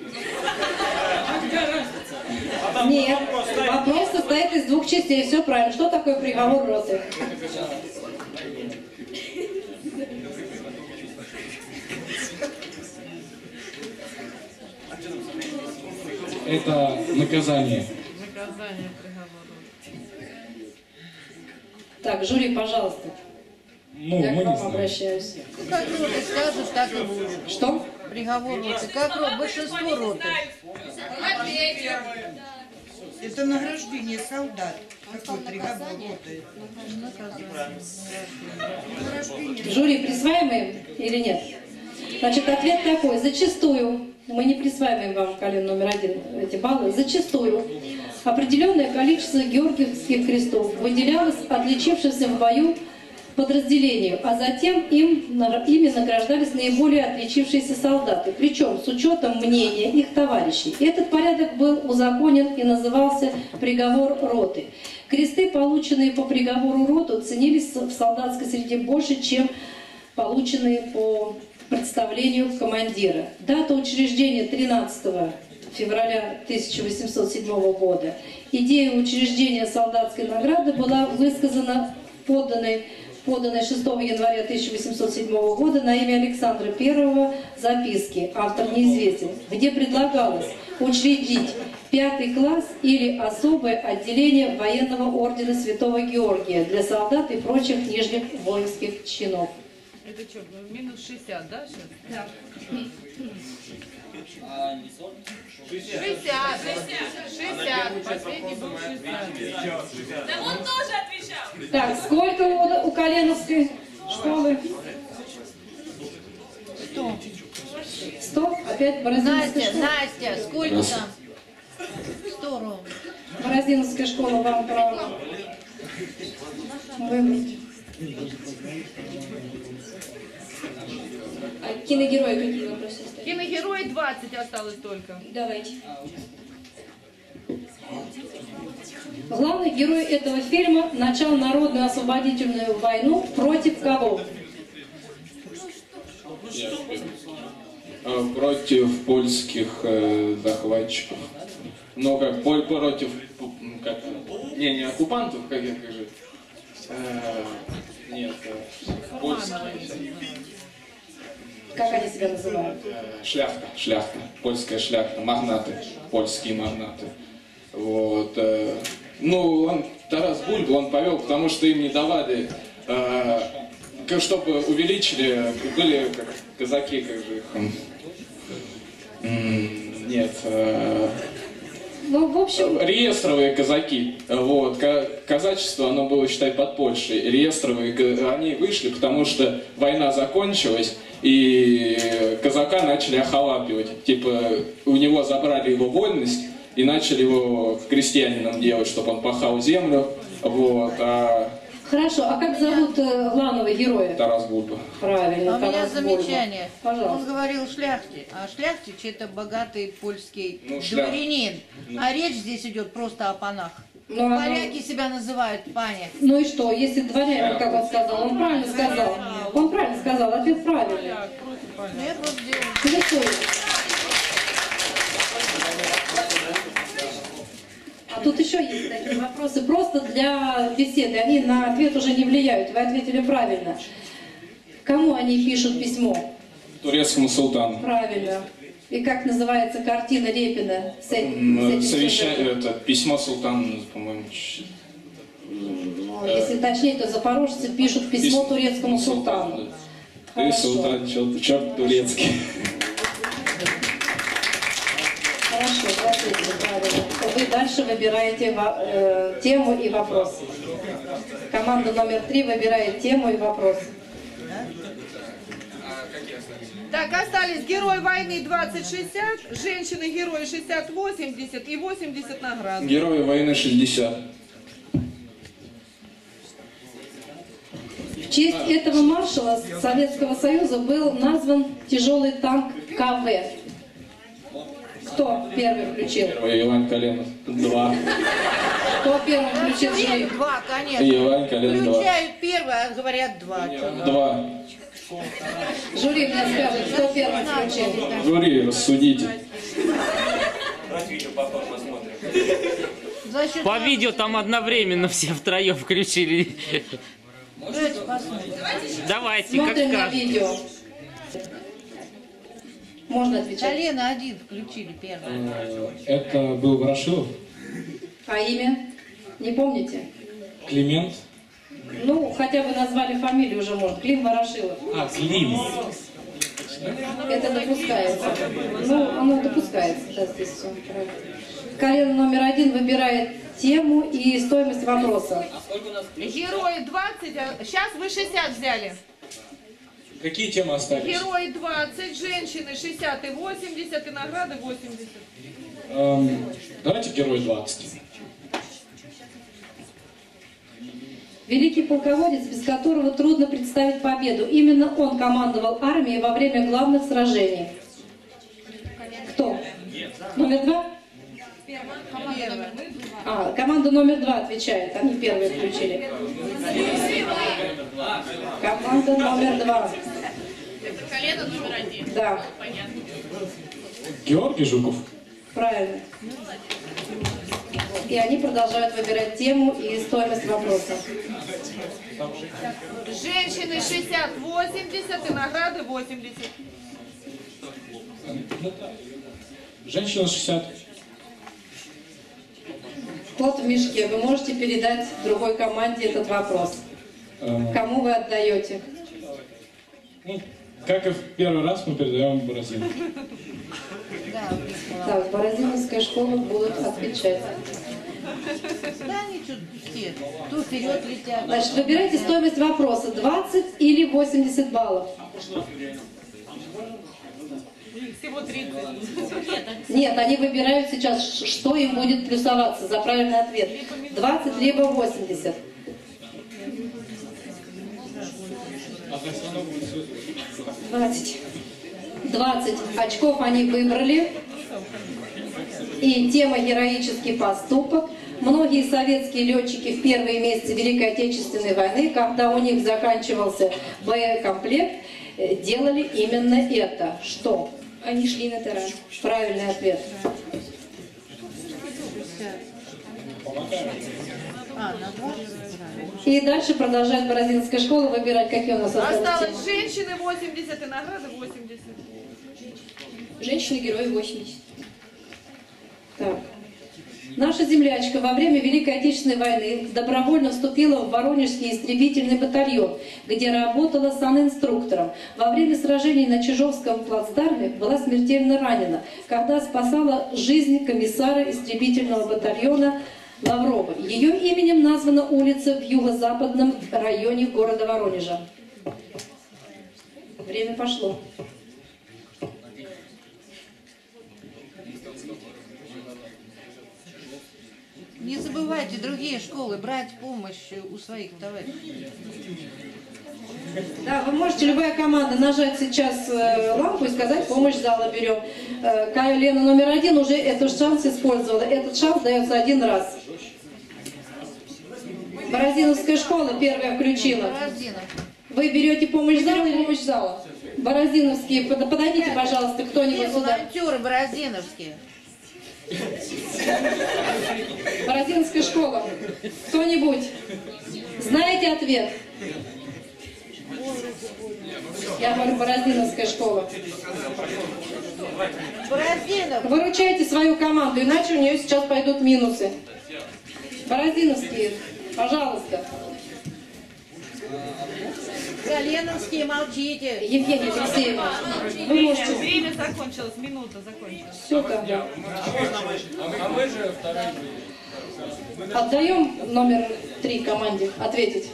Нет, вопрос состоит из двух частей, все правильно. Что такое приговор роты? Это наказание. Наказание приговора. Так, жюри, пожалуйста. Ну, Я мы к вам не знаем. обращаюсь. Ну, как роты скажут, так и будет. Что? Приговор роты. Как роты? Большинство роты. Это награждение солдат. Какой приговор роты? Жюри, присваиваем или нет? Значит, ответ такой. Зачастую, мы не присваиваем вам, колено номер один, эти баллы, зачастую определенное количество георгиевских крестов выделялось отличившимся в бою подразделению, а затем им, ими награждались наиболее отличившиеся солдаты, причем с учетом мнения их товарищей. Этот порядок был узаконен и назывался приговор роты. Кресты, полученные по приговору роты, ценились в солдатской среде больше, чем полученные по представлению командира. Дата учреждения тринадцатого февраля тысяча восемьсот седьмого года. Идея учреждения солдатской награды была высказана в поданной поданной шестого января тысяча восемьсот седьмого года на имя Александра Первого записке, автор неизвестен, где предлагалось учредить пятый класс или особое отделение военного ордена Святого Георгия для солдат и прочих нижних воинских чинов. Это что, минус шестьдесят, да, сейчас? Да. А не сорок? шестьдесят. шестьдесят. Последний был шестьдесят. Да он тоже отвечал. Так, сколько у, у Коленовской школы? Сто. Сто? Опять Бороздиновская Настя, школа? Настя, сколько там? Сто ровно. Бороздиновская школа, вам право выбрать. А киногерои какие вопросы остались? Киногерои двадцать осталось только. Давайте. Главный герой этого фильма начал народную освободительную войну против кого? Против польских э, захватчиков. Ну как, поль против, как, не, не оккупантов, как я скажу. Э, нет, э, польские. Как они себя называют? Шляхта, шляхта, польская шляхта, магнаты, польские магнаты. Вот. э, Ну, он, Тарас Бульба, он повел, потому что им не давали, э, как- чтобы увеличили, были как казаки, как же их, м, м, нет, э, Ну, в общем... реестровые казаки. Вот. ка- Казачество, оно было, считай, под Польшей. Реестровые, ка- они вышли, потому что война закончилась, и казака начали охалапивать. Типа, у него забрали его вольность, и начали его крестьянином делать, чтобы он пахал землю. Вот. А Хорошо, а как зовут э, главного героя? Тарас Бульба. Правильно, А у меня Тарас Бульба. замечание. Пожалуйста. Он говорил шляхте, а шляхтич это богатый польский Ну, шляхт- дворянин. Ну. А речь здесь идет просто о панах. Ну, а- Поляки себя называют пани. Ну и что, если дворянин, как он сказал, он правильно сказал. Он правильно сказал, ответ правильный. Ну, я просто делаю. Голосуем. А тут еще есть такие вопросы, просто для беседы, они на ответ уже не влияют, вы ответили правильно. Кому они пишут письмо? Турецкому султану. Правильно. И как называется картина Репина с этим, с М, этим Совещание, сюжетом? это письмо султана, по-моему. ч- Ну, если точнее, то запорожцы пишут письмо турецкому султану. Ты Хорошо. султан, черт, черт турецкий. Хорошо, вы ответили правильно. Вы дальше выбираете во- э, тему и вопрос. Команда номер три выбирает тему и вопрос. Так, остались герой войны двадцать шестьдесят, женщины-герои шестьдесят восемьдесят и восемьдесят наград. Герои войны шестьдесят. В честь этого маршала Советского Союза был назван тяжелый танк ка вэ. Кто первый включил? Первый Иван Коленов. Два. Кто первым включил жюри? Два, конечно. Иван Коленов. Два. Включают первый, а говорят два. Два. Жюри мне скажет, кто первым включил. Жюри, рассудите. По видео там одновременно все втроем включили. Давайте посмотрим. Давайте, Смотрим как на скажете. видео. Можно отвечать. Колено один включили первый. Это был Ворошилов, А имя? Не помните? Климент. Ну, хотя бы назвали фамилию уже можно. Клим Ворошилов. А, Клим. Это допускается. Ну, оно допускается. Да, здесь все правильно. Колено номер один выбирает тему и стоимость вопроса. Герои двадцать, а сейчас вы шестьдесят взяли. Какие темы остались? Герои двадцать, женщины шестьдесят и восемьдесят, и награды восемьдесят. Эм, давайте герой двадцать. Великий полководец, без которого трудно представить победу. Именно он командовал армией во время главных сражений. Кто? Номер два? А, команда номер два отвечает. Они первые включили. Команда номер два. Это колено номер один. Да. Понятно. Георгий Жуков. Правильно. И они продолжают выбирать тему и стоимость вопроса. Женщины шестьдесят восемьдесят, и награды восемьдесят. Женщина шестьдесят. Кот в мешке. Вы можете передать другой команде этот вопрос. Эм, Кому вы отдаете? ну, как и в первый раз мы передаем Бразилию. Да, в Борозиновской школе будут отвечать. Да, они что все. Тут вперед летят. Значит, выбирайте стоимость вопроса. двадцать или восемьдесят баллов. Всего тридцать. Нет, они выбирают сейчас, ш- что им будет плюсоваться за правильный ответ. двадцать либо восемьдесят. двадцать. двадцать очков они выбрали. И тема «Героический поступок». Многие советские летчики в первые месяцы Великой Отечественной войны, когда у них заканчивался боекомплект, э, делали именно это. Что? Они шли на таран. Правильный ответ. А, на два? И дальше продолжает Бородинская школа выбирать, какие у нас осталось темы. Осталось женщины восемьдесят и награды восемьдесят. Женщины-герои восемьдесят. Так. Наша землячка во время Великой Отечественной войны добровольно вступила в Воронежский истребительный батальон, где работала санинструктором. Во время сражений на Чижовском плацдарме была смертельно ранена, когда спасала жизнь комиссара истребительного батальона Лаврова. Ее именем названа улица в юго-западном районе города Воронежа. Время пошло. Не забывайте другие школы брать помощь у своих товарищей. Да, вы можете, любая команда, нажать сейчас э, лампу и сказать «помощь зала берем». Э, Кая Лена номер один уже этот шанс использовала. Этот шанс дается один раз. Бородиновская школа первая включила. Вы берете помощь зала или помощь зала? Бородиновские, под- подойдите, пожалуйста, кто-нибудь сюда. Волонтеры бородиновские. Бородинская школа. Кто-нибудь? Знаете ответ? Я говорю, Бородиновская школа. Бородинов. Выручайте свою команду, иначе у нее сейчас пойдут минусы. Бородиновские, пожалуйста. Коленовские, молчите. Евгения Алексеевна, вы можете... Время закончилось, минута закончилась. Все тогда. А мы же вторые. Отдаем номер три команде ответить.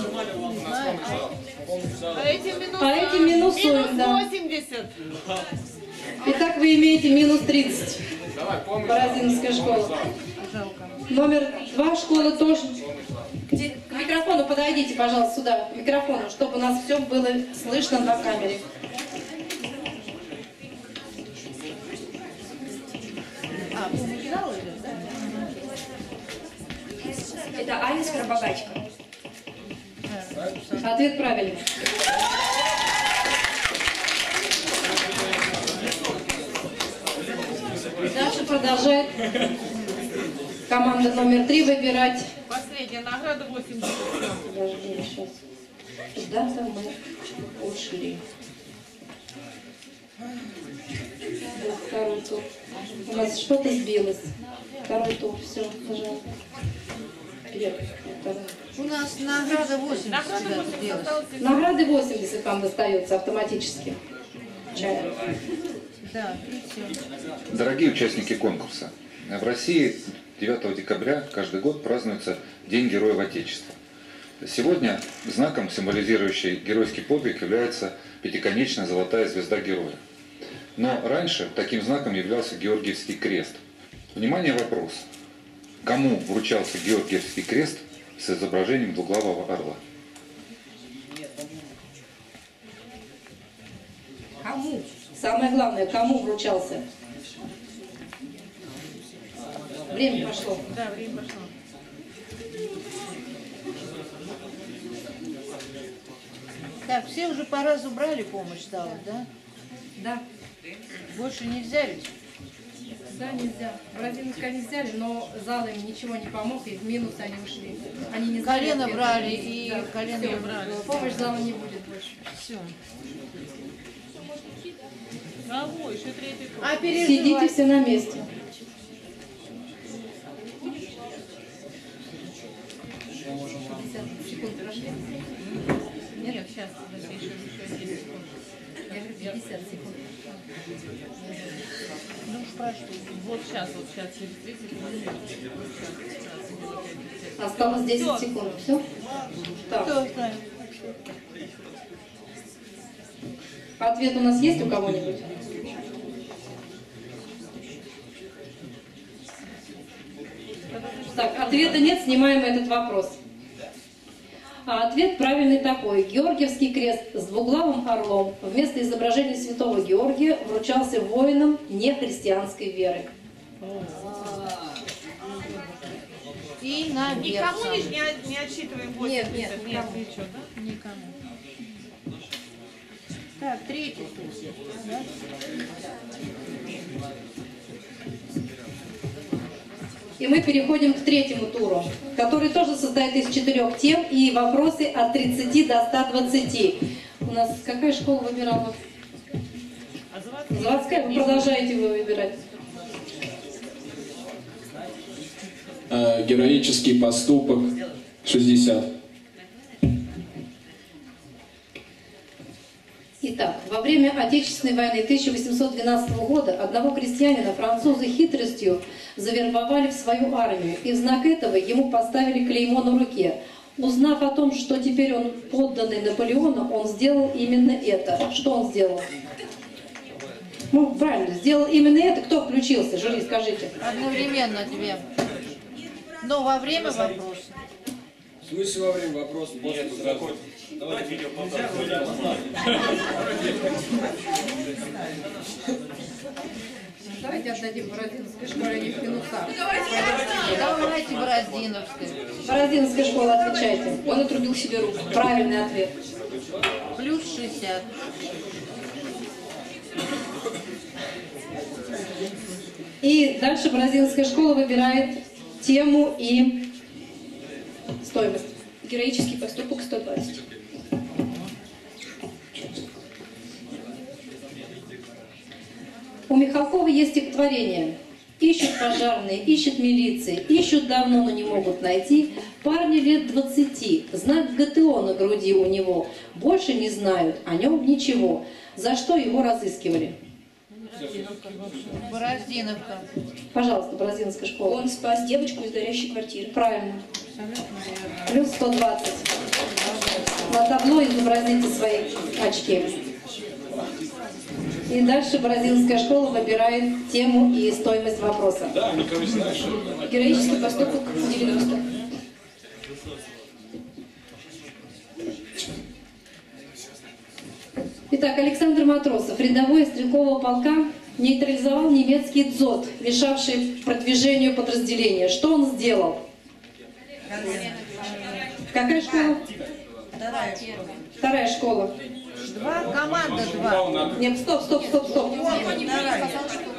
А этим минус, А этим минусуем, минус да. восемьдесят. Итак, вы имеете минус тридцать. Бородиновская школа. Номер два школы тоже. К микрофону подойдите, пожалуйста, сюда, к микрофону, чтобы у нас все было слышно на камере. А, помощь зала идет, да? Это Аня Скоробогатько. Ответ правильный. Дальше продолжает команда номер три выбирать. Последняя награда восемьдесят. Подожди, сейчас. Куда-то мы ушли. Второй тур. У нас что-то сбилось. Второй тур. Все, пожалуйста. Вперед. Второй. У нас награда восемьдесят сделалась. Награды восемьдесят вам достается автоматически. Чая. Да, и все. Дорогие участники конкурса, в России девятого декабря каждый год празднуется День Героев Отечества. Сегодня знаком, символизирующий геройский подвиг, является пятиконечная золотая звезда героя. Но раньше таким знаком являлся Георгиевский крест. Внимание, вопрос. Кому вручался Георгиевский крест с изображением двуглавого орла? Кому? Самое главное, кому вручался? Время пошло. Да, время пошло. Так, все уже по разу брали помощь зала, да? Да. Больше нельзя ведь? Да, нельзя. Бородинская не взяли, но зал им ничего не помог, и в минус они ушли. Они не знали Колено ответа. брали и Да, колено всё, брали. Помощь зала не будет больше. Все. Кого? Еще третий тур. А переживать? Сидите все на месте. пятьдесят секунд прошли? Нет, сейчас, подожди, еще, еще десять секунд. Я говорю, пятьдесят секунд. Ну, спрашивай. Вот сейчас, вот сейчас, через тридцать секунд. Осталось десять секунд. Все? Так. Ответ у нас есть у кого-нибудь? Так, ответа нет, снимаем этот вопрос. А ответ правильный такой. Георгиевский крест с двуглавым орлом вместо изображения святого Георгия вручался воинам нехристианской веры. И на Никому не, не, не отсчитываем восемьдесят? Нет, нет, нет, никому. ничего, да? Никому. Так, третий тур. Да? И мы переходим к третьему туру, который тоже состоит из четырех тем и вопросы от тридцати до ста двадцати. У нас какая школа выбирала? Заводская. Вы продолжаете вы выбирать? Э, героический поступок шестьдесят. Итак, во время Отечественной войны тысяча восемьсот двенадцатого года одного крестьянина французы хитростью завербовали в свою армию, и в знак этого ему поставили клеймо на руке. Узнав о том, что теперь он подданный Наполеона, он сделал именно это. Что он сделал? Ну, правильно, сделал именно это. Кто включился? Жюри, скажите. Одновременно тебе. Но во время вопроса. В смысле во время вопроса? Нет, сразу. Давайте видео Давайте отдадим Бороздиновской школе, не в Пинуса. Давайте Бороздиновской. Бороздиновская школа, отвечайте. Он отрубил себе руку. Правильный ответ. Плюс шестьдесят. И дальше Бороздиновская школа выбирает тему и стоимость. Героический поступок сто двадцать. У Михалкова есть стихотворение. Ищут пожарные, ищут милиции, ищут давно, но не могут найти. Парни лет двадцати, знак ГТО на груди у него. Больше не знают о нем ничего. За что его разыскивали? Бороздиновка. Пожалуйста, Бороздиновская школа. Он спас девочку из горящей квартиры. Правильно. Плюс сто двадцать. На табло изобразите свои очки. И дальше Бороздиновская школа выбирает тему и стоимость вопроса. Да, никого не знаешь. Героический поступок девяносто. Итак, Александр Матросов, рядовой стрелкового полка, нейтрализовал немецкий дзот, мешавший продвижению подразделения. Что он сделал? Какая школа? Вторая. Вторая школа. Два, команда два. Нет, стоп, стоп, стоп, стоп. Вторая.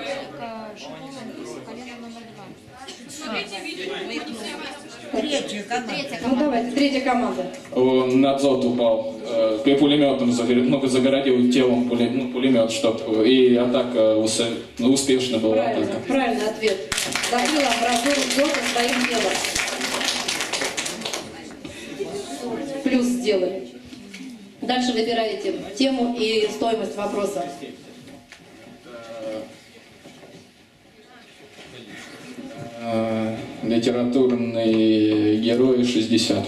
Третья команда. Ну давайте, третья команда. Он на дзот упал. Э, пулеметом загородил, ну, загородил телом пуле, ну, пулемет, чтоб и атака усе, ну, успешно была. Правильно, атака. правильный ответ. Закрыл амбразуру дзота своим телом. Плюс сделали. Дальше выбираете тему и стоимость вопроса. Э, литературные герои шестьдесят.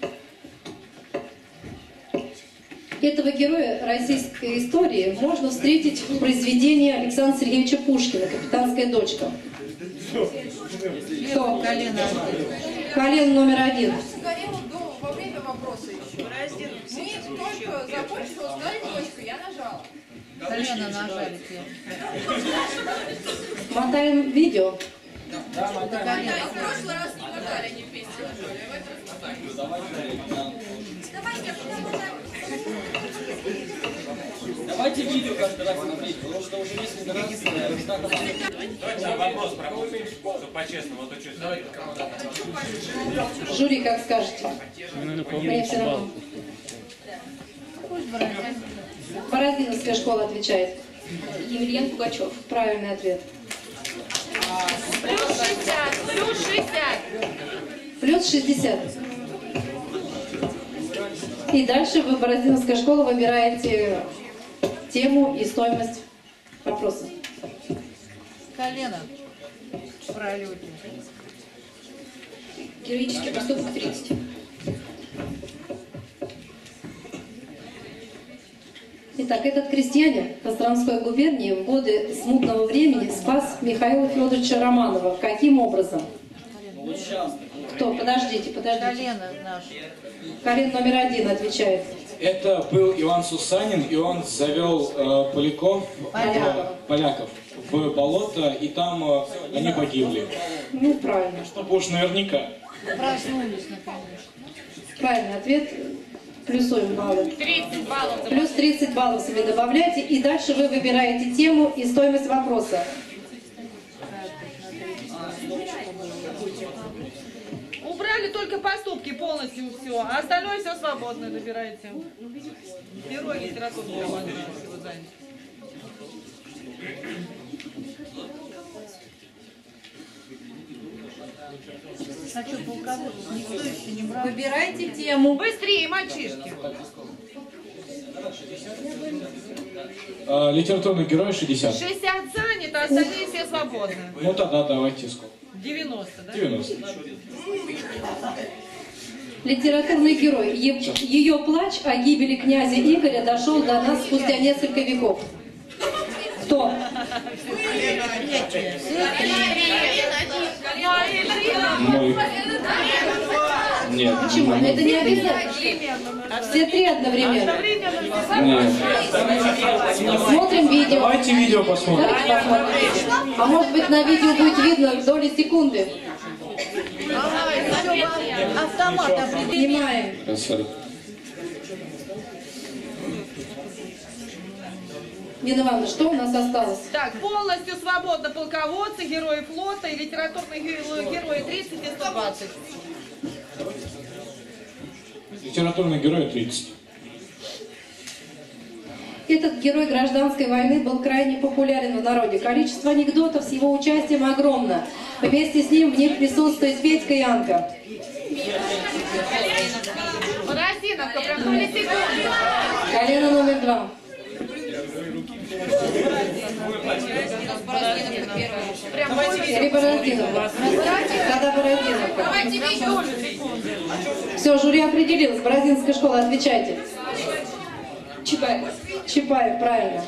Этого героя российской истории можно встретить в произведении Александра Сергеевича Пушкина «Капитанская дочка». Кто? Колено. Колено номер один. Горело во время вопроса еще. Мы только закончили, сказали точку, я нажала. Колено нажали. Мотаем видео. Да, мотаем. В прошлый раз не мотали, они вместе нажали, а в этот раз мотали. Давайте, Давайте видео каждый раз смотреть, потому что уже несколько раз... Давайте вопрос пропустим, чтобы по-честному. Вот что, давайте команда. Жюри, как скажете? Мне все равно. Бороздиновская школа отвечает. Емельян Пугачев. Правильный ответ. Плюс шестьдесят, плюс шестьдесят. Плюс шестьдесят. И дальше вы, Бороздиновская школа, выбираете тему и стоимость вопроса. Колено. В пролете. Героический поступок тридцать. Итак, этот крестьянин Костромской губернии в годы смутного времени спас Михаила Федоровича Романова. Каким образом? Кто? Подождите, подождите. Колено наше. Колен номер один отвечает. Это был Иван Сусанин, и он завел э, поляков, Поляков. э, поляков в болото, и там э, они погибли. Ну, правильно. Чтобы уж наверняка. Проснулись, наконец. Правильный ответ. Плюсуем баллы. тридцать баллов. Плюс тридцать баллов себе добавляйте. И дальше вы выбираете тему и стоимость вопроса. Убрали только поступки полностью все, а остальное все свободно добирайте. Герой литературного романа. А что, полководец? Никто еще не брал. Выбирайте тему. Быстрее, мальчишки. А, литературный герой шестьдесят. шестьдесят занято, остальные все свободны. Ну тогда давайте сколько? девяносто, да? девяносто. Литературный герой. Е- Ее плач о гибели князя Игоря дошел до нас спустя несколько веков. Кто? Мы. Нет. Почему? мы. Это не обязательно. Все три одновременно. Нет. Смотрим видео. Давайте видео посмотрим. Давайте посмотрим. А может быть на видео будет видно доли секунды. Автомат определяет. Снимаем. Красавец. Нина Ивановна, что у нас осталось? Так, полностью свободно полководцы, герои флота и литературные ге- герои тридцать и сто двадцать. Литературный герой тридцать. Этот герой гражданской войны был крайне популярен в народе. Количество анекдотов с его участием огромно. Вместе с ним в них присутствует Петька и Янка. Бородиновка, прям доли секунды. Колено номер два. Прям Или Бородиновка. Тогда Бородиновка. Давайте видео. Все, жюри определилось. Бородинская школа, отвечайте. Чапаев. Чапаев, правильно.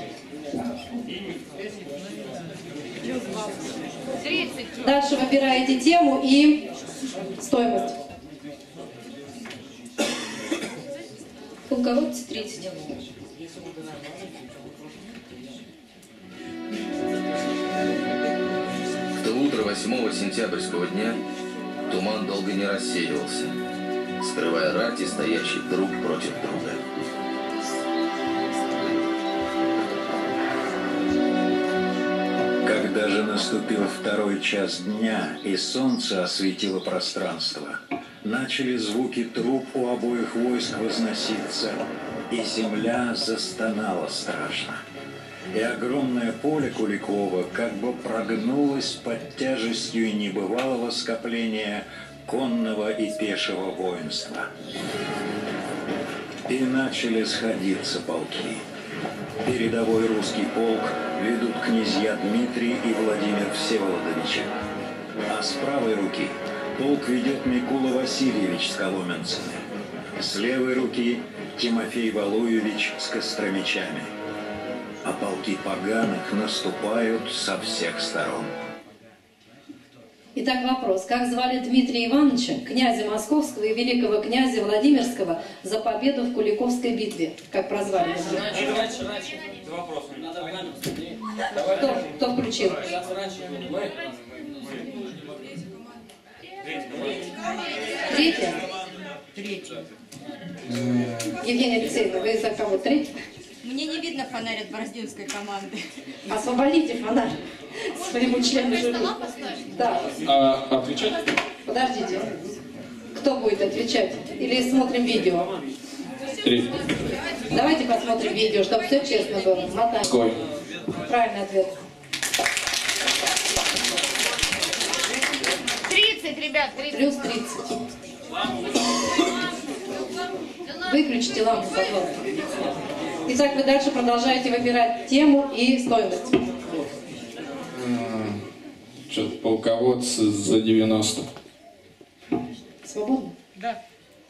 тридцать. Дальше выбираете тему и стоимость. Полководцы тридцать. В то утро восьмого сентябрьского дня туман долго не рассеивался, скрывая рати, стоящих друг против друга. Когда же наступил второй час дня, и солнце осветило пространство, начали звуки труп у обоих войск возноситься, и земля застонала страшно. И огромное поле Куликова как бы прогнулось под тяжестью небывалого скопления конного и пешего воинства. И начали сходиться полки. Передовой русский полк ведут князья Дмитрий и Владимир Всеволодовичи. А с правой руки полк ведет Микула Васильевич с коломенцами. С левой руки Тимофей Валуевич с костромичами. А полки поганых наступают со всех сторон. Итак, вопрос. Как звали Дмитрия Ивановича, князя Московского и великого князя Владимирского, за победу в Куликовской битве? Как прозвали? Раньше, раньше, раньше. Это вопрос. Надо камеру. Кто, кто включил? Третья? Третья. Евгения Алексеевна, вы за кого? Третья? Мне не видно фонарь от бороздинской команды. Освободите фонарь своему члену жюри. Да. А, отвечать? Подождите. Кто будет отвечать? Или смотрим видео? Три. Давайте посмотрим видео, чтобы все честно было. Мотаем. Сколько? Правильный ответ. тридцать, ребят, тридцать. Плюс тридцать. Выключите лампу, пожалуйста. Итак, вы дальше продолжаете выбирать тему и стоимость. Что-то полководцы за девяносто. Свободно? Да.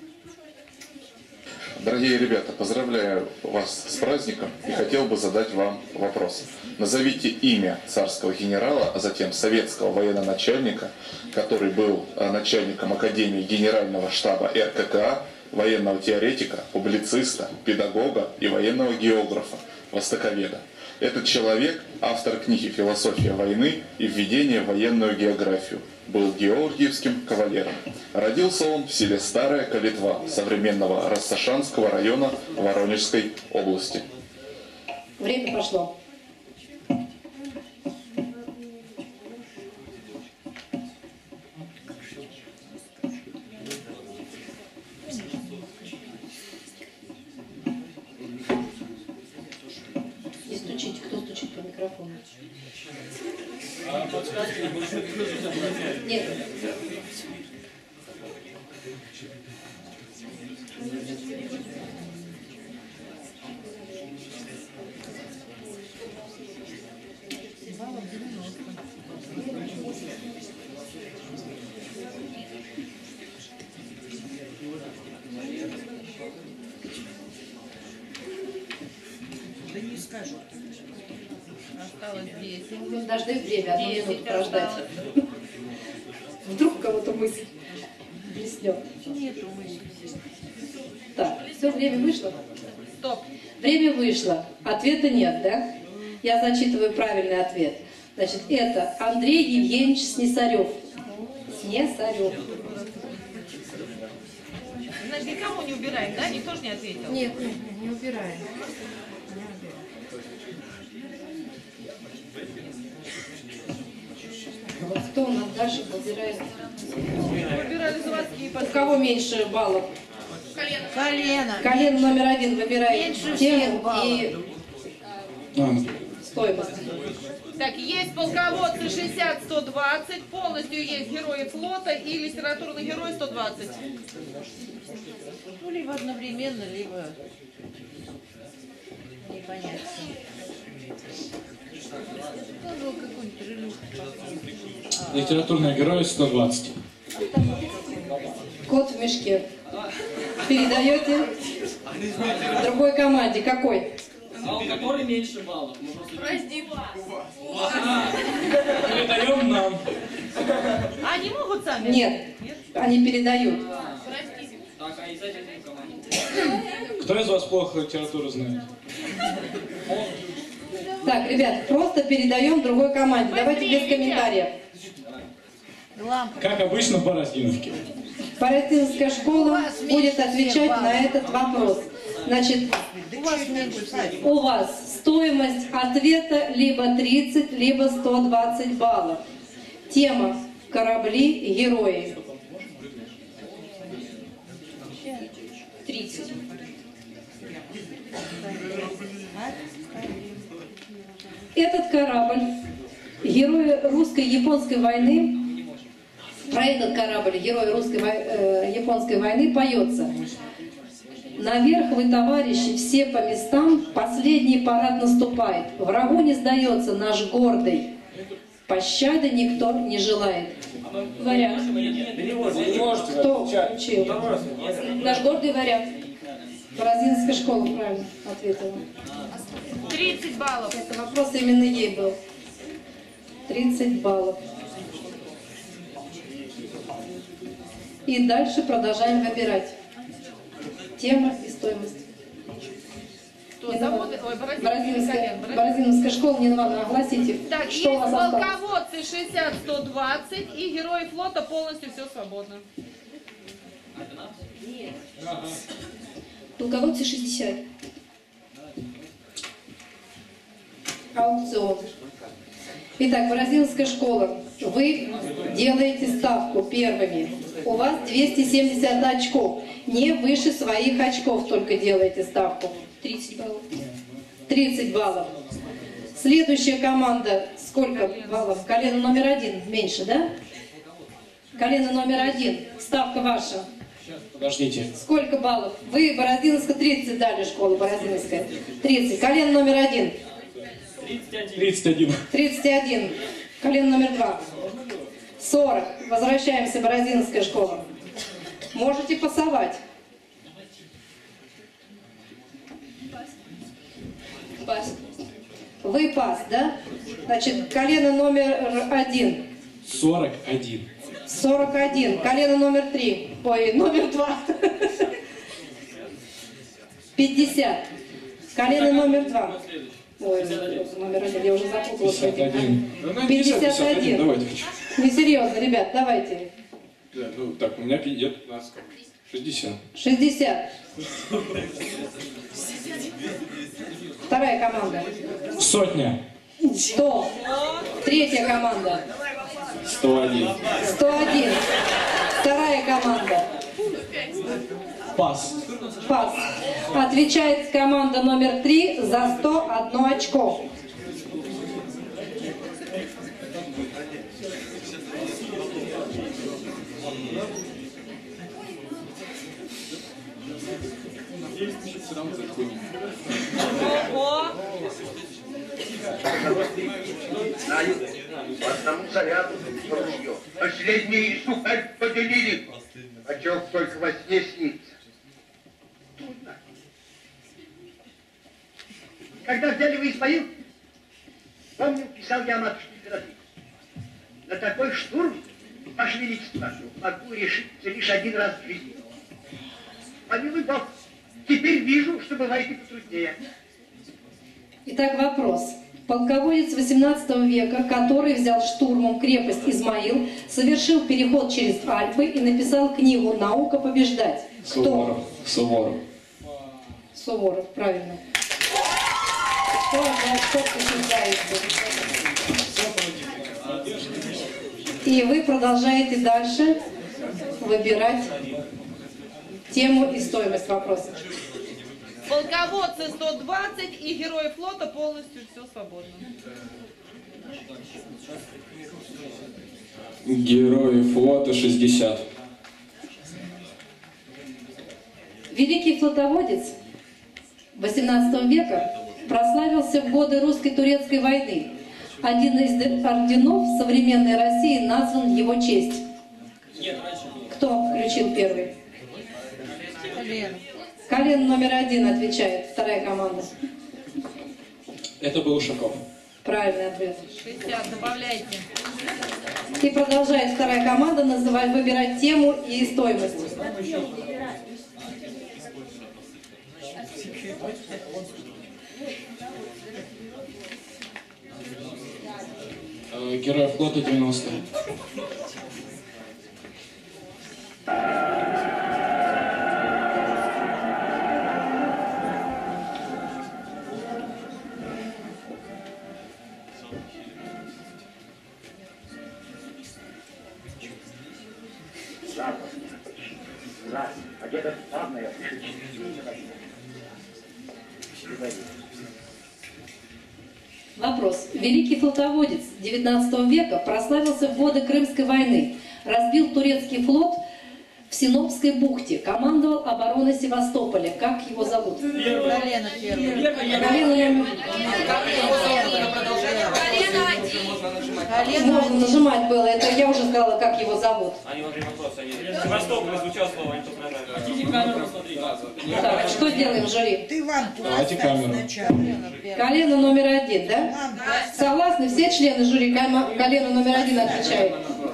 Дорогие ребята, поздравляю вас с праздником и хотел бы задать вам вопрос. Назовите имя царского генерала, а затем советского военно-начальника, который был начальником Академии Генерального штаба эр ка ка а, военного теоретика, публициста, педагога и военного географа, востоковеда. Этот человек – автор книги «Философия войны» и «Введение в военную географию». Был георгиевским кавалером. Родился он в селе Старая Калитва современного Рассашанского района Воронежской области. Время пошло. микрофона. А подсказки не будешь? Нет. Да не скажу. Осталось десять. Ну, дожди время, одну десять минуту прождать. Вдруг у кого-то мысль блеснет. Нету мысли. Так, все, время вышло? Стоп. Время вышло. Ответа нет, да? Я зачитываю правильный ответ. Значит, это Андрей Евгеньевич Снесарев. Снесарев. Значит, никому не убираем, да? Никто же не ответил? Нет, нет, не убираем. Вот кто у нас дальше побирает? Выбирали заводские. У кого меньше баллов? Колено. Колено. Колено номер один выбирает Меньше тему всех баллов. и стоимость. Так, есть полководцы шестьдесят сто двадцать, полностью есть герои флота и литературный герой сто двадцать. Ну, либо одновременно, либо непонятно. Тоже какой-нибудь релюх. Литературные герои сто двадцать. Кот в мешке. Передаете другой команде. Какой? А у которой меньше баллов? Мы просто... Прости. Передаем нам. А они могут сами? Нет, они передают. Прости. Так, а из этих двух команд? Кто из вас плохо литературу знает? Так, ребят, просто передаем другой команде. Давайте без комментариев. Как обычно по Раздиновке. Палестинская школа будет отвечать на этот вопрос. Значит, У вас меньше всех. у вас стоимость ответа либо тридцать, либо сто двадцать баллов. Тема корабли, герои. тридцать. Этот корабль, герои русско-японской войны, про этот корабль, герой русско-японской войны, поется: наверх вы, товарищи, все по местам, последний парад наступает. Врагу не сдается наш гордый, пощады никто не желает. Варяг. Кто учил? Наш гордый варяг. Бразильская школа правильно ответила. тридцать баллов. Это вопрос именно ей был. тридцать баллов. И дальше продолжаем выбирать. Тема и стоимость. Кто? Заводы? Ой, Бородиновская, Бородиновская школа, Нина Ивановна, огласите, Так, что у есть вас осталось. полководцы шестьдесят сто двадцать и герои флота полностью все свободно. Полководцы шестьдесят. Аукцион. Итак, Бородиновская школа. Вы делаете ставку первыми. У вас двести семьдесят очков. Не выше своих очков только делаете ставку. тридцать баллов. тридцать баллов. Следующая команда. Сколько баллов? Колено номер один. Меньше, да? Колено номер один. Ставка ваша. Подождите. Сколько баллов? Вы, Бородиновская, тридцать дали, школа Бородиновская. тридцать. Колено номер один. тридцать один. тридцать один. Колено номер два. сорок. Возвращаемся, Бородиновская школа. Можете пасовать. Пас. Вы пас, да? Значит, колено номер один. сорок один. сорок один. Колено номер три. Ой, номер два. пятьдесят. Колено номер два. Ой, номер один. Я уже запуталась. пятьдесят один. пятьдесят один. Давайте. Несерьезно, ребят, давайте. Да, ну так, у меня пятьдесят. шестьдесят. шестьдесят. Вторая команда. Сотня. сто. Третья команда. сто один. сто один. Вторая команда. Пас. Пас. Отвечает команда номер три за сто одно очко. Знаю, по одному заряду ружье. Последний сухарь поделили. Очок только во сне снится. Трудно. Когда взяли в Измаил, помню, писал я матушке императрице. На такой штурм, Ваше Величество, могу решиться лишь один раз в жизни. Помилуй Бог, теперь вижу, что бывает и потруднее. Итак, вопрос. Полководец восемнадцатого века, который взял штурмом крепость Измаил, совершил переход через Альпы и написал книгу «Наука побеждать». Кто? Суворов. Суворов. Суворов, правильно. Кто побеждается? И вы продолжаете дальше выбирать тему и стоимость вопроса. Полководцы сто двадцать и герои флота полностью все свободно. Герои флота шестьдесят. Великий флотоводец восемнадцатого века прославился в годы русско-турецкой войны. Один из орденов современной России назван в его честь. Кто включил первый? Колено. Колено номер один отвечает, вторая команда. Это был Ушаков. Правильный ответ. шестьдесят, добавляйте. И продолжает вторая команда называть, выбирать тему и стоимость. Герой флота девяносто. А где-то славная Вопрос. Великий флотоводец девятнадцатого века прославился в годы Крымской войны, разбил турецкий флот в Синопской бухте, командовал обороной Севастополя. Как его зовут? Колено первое. Колено Можно нажимать было, это я уже сказала, как его зовут. Они во время вопроса, они... Севастополь звучал слово, они тут нажали. Хотите камеру посмотреть? Так, что делаем, жюри? Ты лампу Давайте камеру. Колено номер один, да? Согласны? Все члены жюри колено номер один отвечают.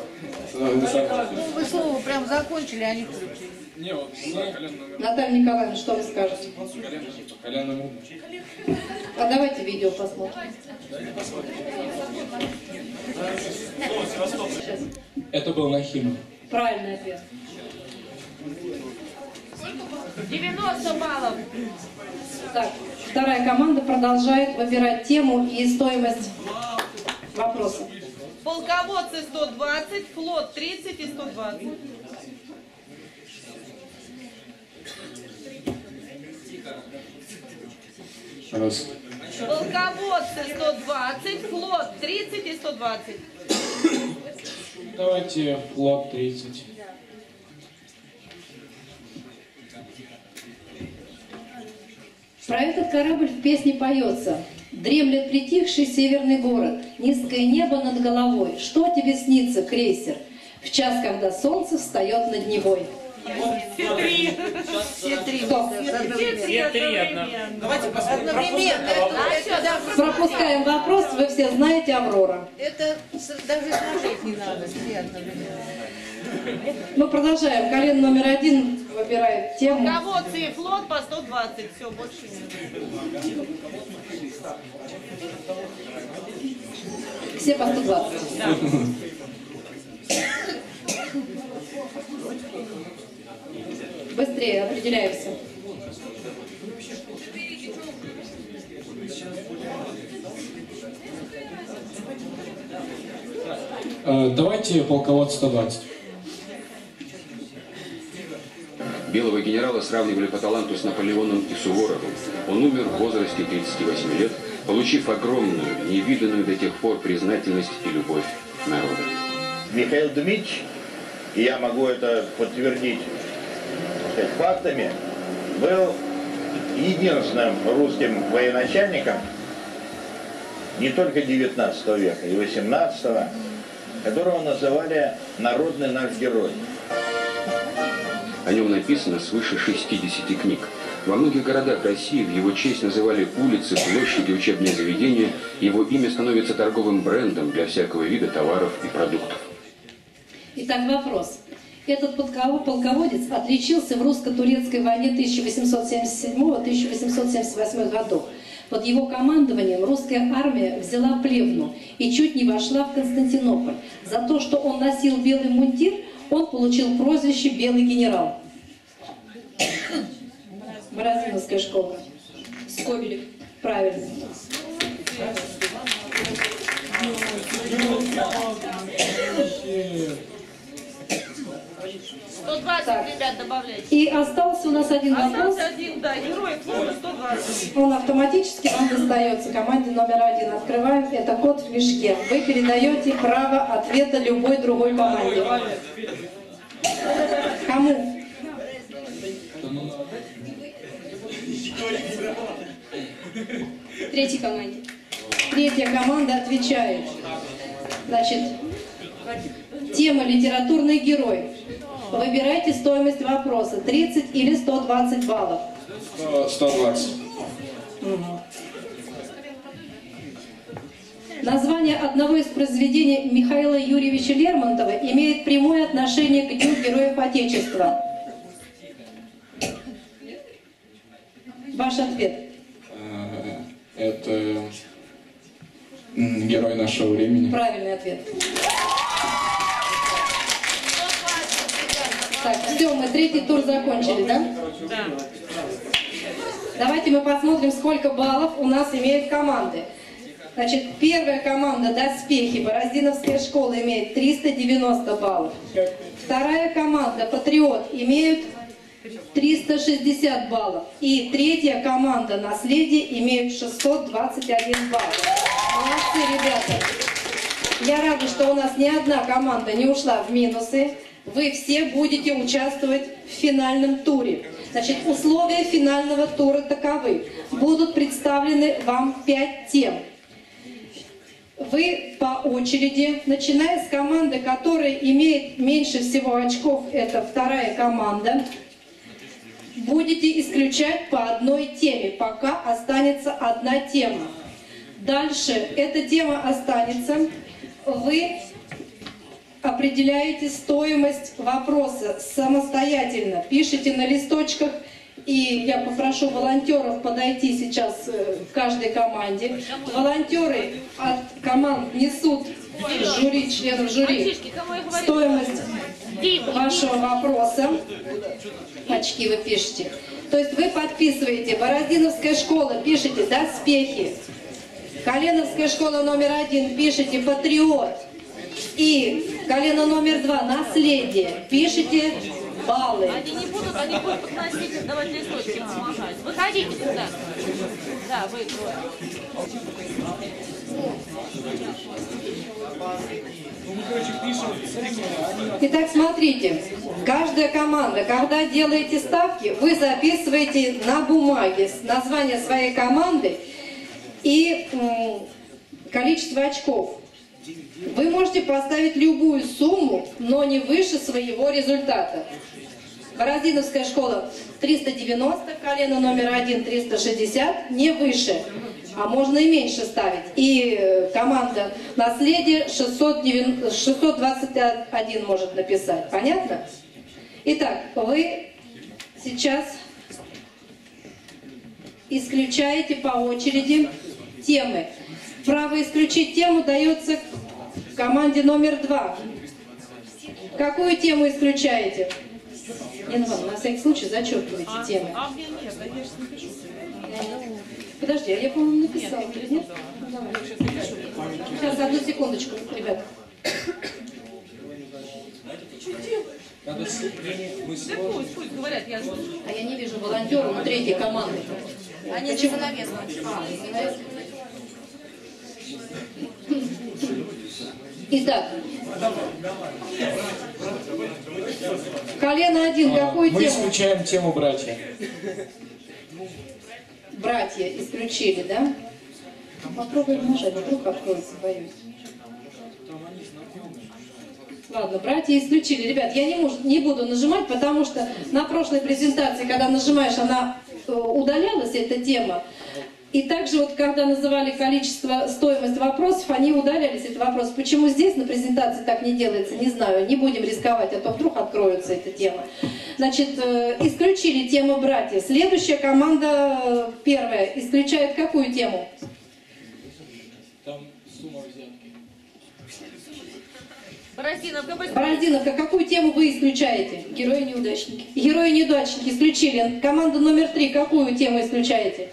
Вы слово прям закончили, а не включили. Не, вот, Наталья Николаевна, что вы скажете? Колено. А давайте видео посмотрим. Это был Нахимов. Правильный ответ. девяносто баллов. Так, вторая команда продолжает выбирать тему и стоимость вопроса. Полководцы сто двадцать, флот тридцать и сто двадцать. Раз. Полководцы сто двадцать, флот тридцать и сто двадцать. Давайте флот тридцать. Про этот корабль в песне поется. Дремлет притихший северный город, низкое небо над головой. Что тебе снится, крейсер, в час, когда солнце встает над Невой? Все три. Все три. Кто? Все три одновременно. Давайте посмотрим. Одновременно. Это, это, даже- Пропускаем вопрос, вы все знаете Аврора. это с- даже смотреть не надо. Все одновременно. Мы продолжаем. Колено номер один выбирает тему. Полководцы и флот по сто двадцать. Все, больше нет. Все по сто двадцать. Быстрее определяемся. Э, Давайте полководец сто двадцать. Белого генерала сравнивали по таланту с Наполеоном и Суворовым. Он умер в возрасте тридцати восьми лет, получив огромную, невиданную до тех пор признательность и любовь народа. Михаил Дмитриевич, и я могу это подтвердить так сказать, фактами, был единственным русским военачальником, не только девятнадцатого века, и восемнадцатого, которого называли «Народный наш герой». О нем написано свыше шестидесяти книг. Во многих городах России в его честь называли улицы, площади, учебные заведения. Его имя становится торговым брендом для всякого вида товаров и продуктов. Итак, вопрос. Этот полководец отличился в русско-турецкой войне тысяча восемьсот семьдесят седьмого — тысяча восемьсот семьдесят восьмого годов. Под его командованием русская армия взяла Плевну и чуть не вошла в Константинополь. За то, что он носил белый мундир, он получил прозвище «Белый генерал». Бородиновская школа. Скобелев. Правильно. сто двадцать, ребят, добавляйте. И остался у нас один вопрос. Остался один, да, герой клуба сто двадцать. Он автоматически вам достается команде номер один. Открываем. Это код в мешке. Вы передаете право ответа любой другой команде. Кому? Третьей команде. Третья команда отвечает. Значит, тема «Литературный герой». Выбирайте стоимость вопроса. тридцать или сто двадцать баллов. сто двадцать. Угу. Название одного из произведений Михаила Юрьевича Лермонтова имеет прямое отношение к Дню Героев Отечества. Ваш ответ. Это герой нашего времени. Правильный ответ. Так, все, мы третий тур закончили, да? Да. Давайте мы посмотрим, сколько баллов у нас имеют команды. Значит, первая команда «Доспехи», Бороздиновская школа, имеет триста девяносто баллов. Вторая команда «Патриот» имеют триста шестьдесят баллов. И третья команда «Наследие» имеет шестьсот двадцать один балл. Молодцы, ребята. Я рада, что у нас ни одна команда не ушла в минусы. Вы все будете участвовать в финальном туре. Значит, условия финального тура таковы. Будут представлены вам пять тем. Вы по очереди, начиная с команды, которая имеет меньше всего очков, это вторая команда, будете исключать по одной теме, пока останется одна тема. Дальше эта тема останется. Вы определяете стоимость вопроса самостоятельно, пишите на листочках, и я попрошу волонтеров подойти сейчас к каждой команде. Волонтеры от команд несут жюри, членов жюри, стоимость вашего вопроса. Очки вы пишете. То есть вы подписываете Бороздиновская школа, пишите «Доспехи». Коленовская школа номер один, пишите «Патриот». И колено номер два «Наследие». Пишите баллы. Они не будут, они будут подносить, давать листочки помогать. Выходите сюда. Да, вы трое. Итак, смотрите. Каждая команда, когда делаете ставки, вы записываете на бумаге название своей команды и количество очков. Вы можете поставить любую сумму, но не выше своего результата. Бороздиновская школа триста девяносто, колено номер один триста шестьдесят, не выше, а можно и меньше ставить. И команда «Наследие» шестьсот двадцать один может написать. Понятно? Итак, вы сейчас исключаете по очереди темы. Право исключить тему дается команде номер два. Какую тему исключаете? Не, ну ладно, на всякий случай зачеркивайте А, темы. а мне нет, да я же не пишу. Подожди, а я, по-моему, написала. Нет, Нет? Нет? Ну, давай. Сейчас, одну секундочку, ребят. Надо мы Да пусть, пусть говорят, я слышу. А я не вижу волонтеров у третьей команды. Они за Почему? занавесом. А, за занавесом. Итак, колено один, какую Мы тему? исключаем тему «Братья». Братья исключили, да? Попробуем нажать, вдруг откроется, боюсь. Ладно, братья исключили. Ребят, я не, муж, не буду нажимать, потому что на прошлой презентации, когда нажимаешь, она э, удалялась, эта тема. И также вот, когда называли количество, стоимость вопросов, они удалялись, этот вопрос. Почему здесь на презентации так не делается, не знаю. Не будем рисковать, а то вдруг откроется эта тема. Значит, э, исключили тему братья. Следующая команда, э, первая, исключает какую тему? Там сумма взятки. Бороздиновка, быстро. Бороздиновка, какую тему вы исключаете? Герои-неудачники. Герои-неудачники исключили. Команда номер три, какую тему исключаете?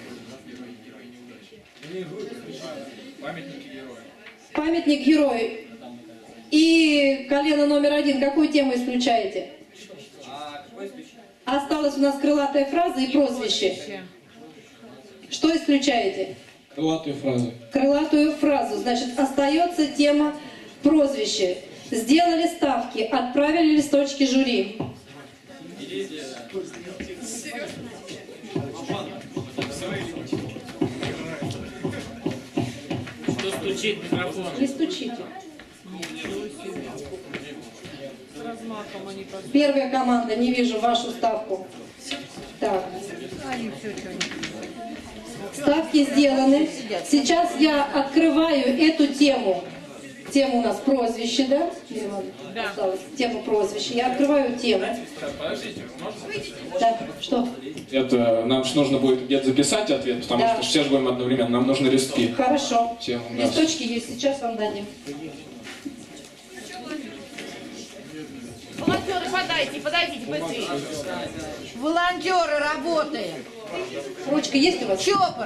Памятники героя. Памятник герою. И колено номер один, какую тему исключаете? А какой исключение? Осталась у нас крылатая фраза и прозвище. Что исключаете? Крылатые фразы. Крылатую фразу. Значит, остается тема прозвище. Сделали ставки, отправили листочки жюри. Кто стучит в микрофон? Не стучите. Первая команда, не вижу вашу ставку. Так. Ставки сделаны. Сейчас я открываю эту тему. Тема у нас прозвище, да? Да. Осталось. Тема прозвище. Я открываю тему. Подождите, Да, что? Это нам же нужно будет где-то записать ответ, потому Да. что все же будем одновременно, нам нужны листки. Хорошо. Тему, да. Листочки есть, сейчас вам дадим. Волонтеры, подайте, подойдите быстрее. Волонтеры, работаем. Ручка есть у вас? Чопор.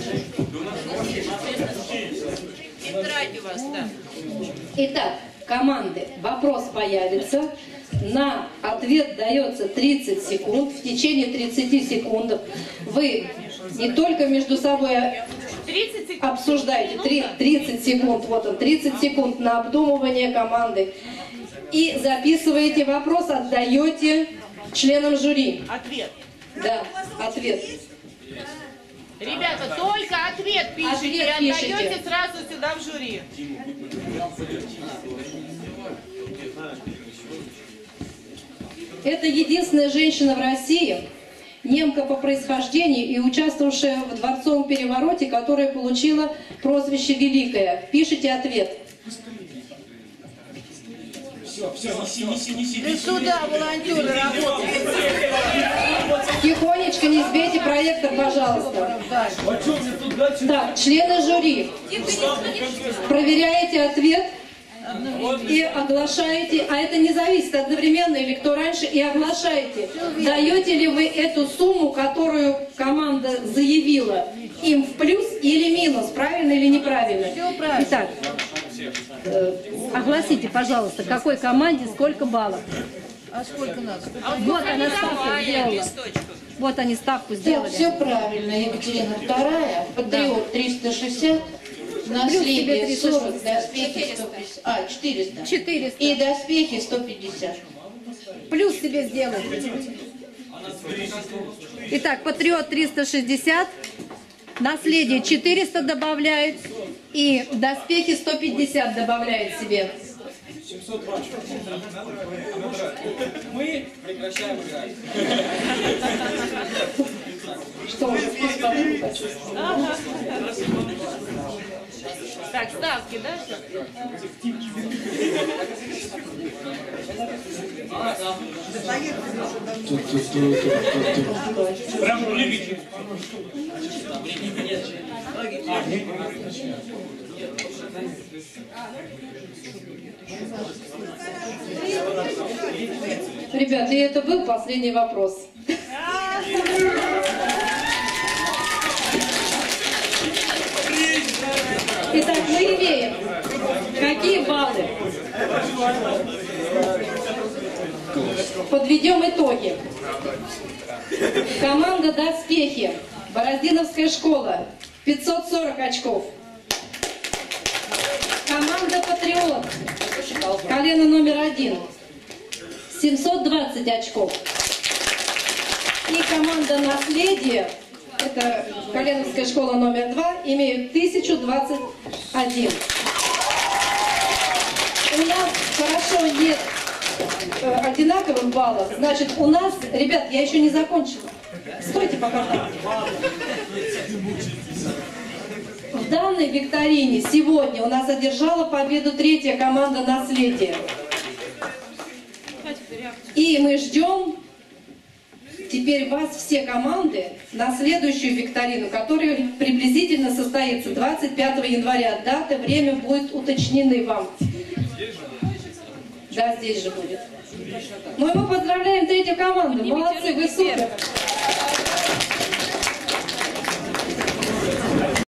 Тетрадь у вас, да. Итак, команды, вопрос появится. На ответ дается тридцать секунд. В течение тридцати секунд вы не только между собой обсуждаете тридцать секунд, вот он, тридцать секунд на обдумывание команды. И записываете вопрос, отдаете членам жюри. Ответ. Да, ответ. Ребята, только ответ пишите Ответ и отдаете пишите. сразу сюда в жюри. Это единственная женщина в России, немка по происхождению и участвовавшая в дворцовом перевороте, которая получила прозвище «Великая». Пишите ответ. Все, все, неси, неси, неси. Да сюда волонтеры работают. Тихонечко не сбейте проектор, пожалуйста. Так, члены жюри, проверяете ответ и оглашаете, а это не зависит одновременно или кто раньше, и оглашаете, даете ли вы эту сумму, которую команда заявила, им в плюс или минус, правильно или неправильно. Итак, э, огласите, пожалуйста, какой команде сколько баллов. А сколько надо? Вот она ставку сделала. Вот они ставку сделали. Все правильно, Екатерина вторая, патриот триста шестьдесят, наследие сорок, доспехи сто пятьдесят, а, четыреста. четыреста. И доспехи сто пятьдесят. Плюс себе сделай. Итак, патриот триста шестьдесят, наследие четыреста добавляет и доспехи сто пятьдесят добавляет себе. Мы прекращаем играть. Что уже вкус Ага. Так, ставки, да? Прям прыгайте. Ребята, и это был последний вопрос. Итак, мы имеем какие баллы? Подведем итоги. Команда «Доспехи», Бороздиновская школа, пятьсот сорок очков. Команда «Патриот», колено номер один, семьсот двадцать очков. И команда «Наследие», это Коленовская школа номер два, имеют тысячу двадцать один. У нас хорошо нет э, одинаковых баллов, значит у нас, ребят, я еще не закончила. Стойте пока так. В данной викторине сегодня у нас одержала победу третья команда «Наследие». И мы ждем теперь вас, все команды, на следующую викторину, которая приблизительно состоится двадцать пятого января. Дата, время будет уточнены вам. Да, здесь же будет. Ну и мы поздравляем третью команду. Молодцы, вы супер.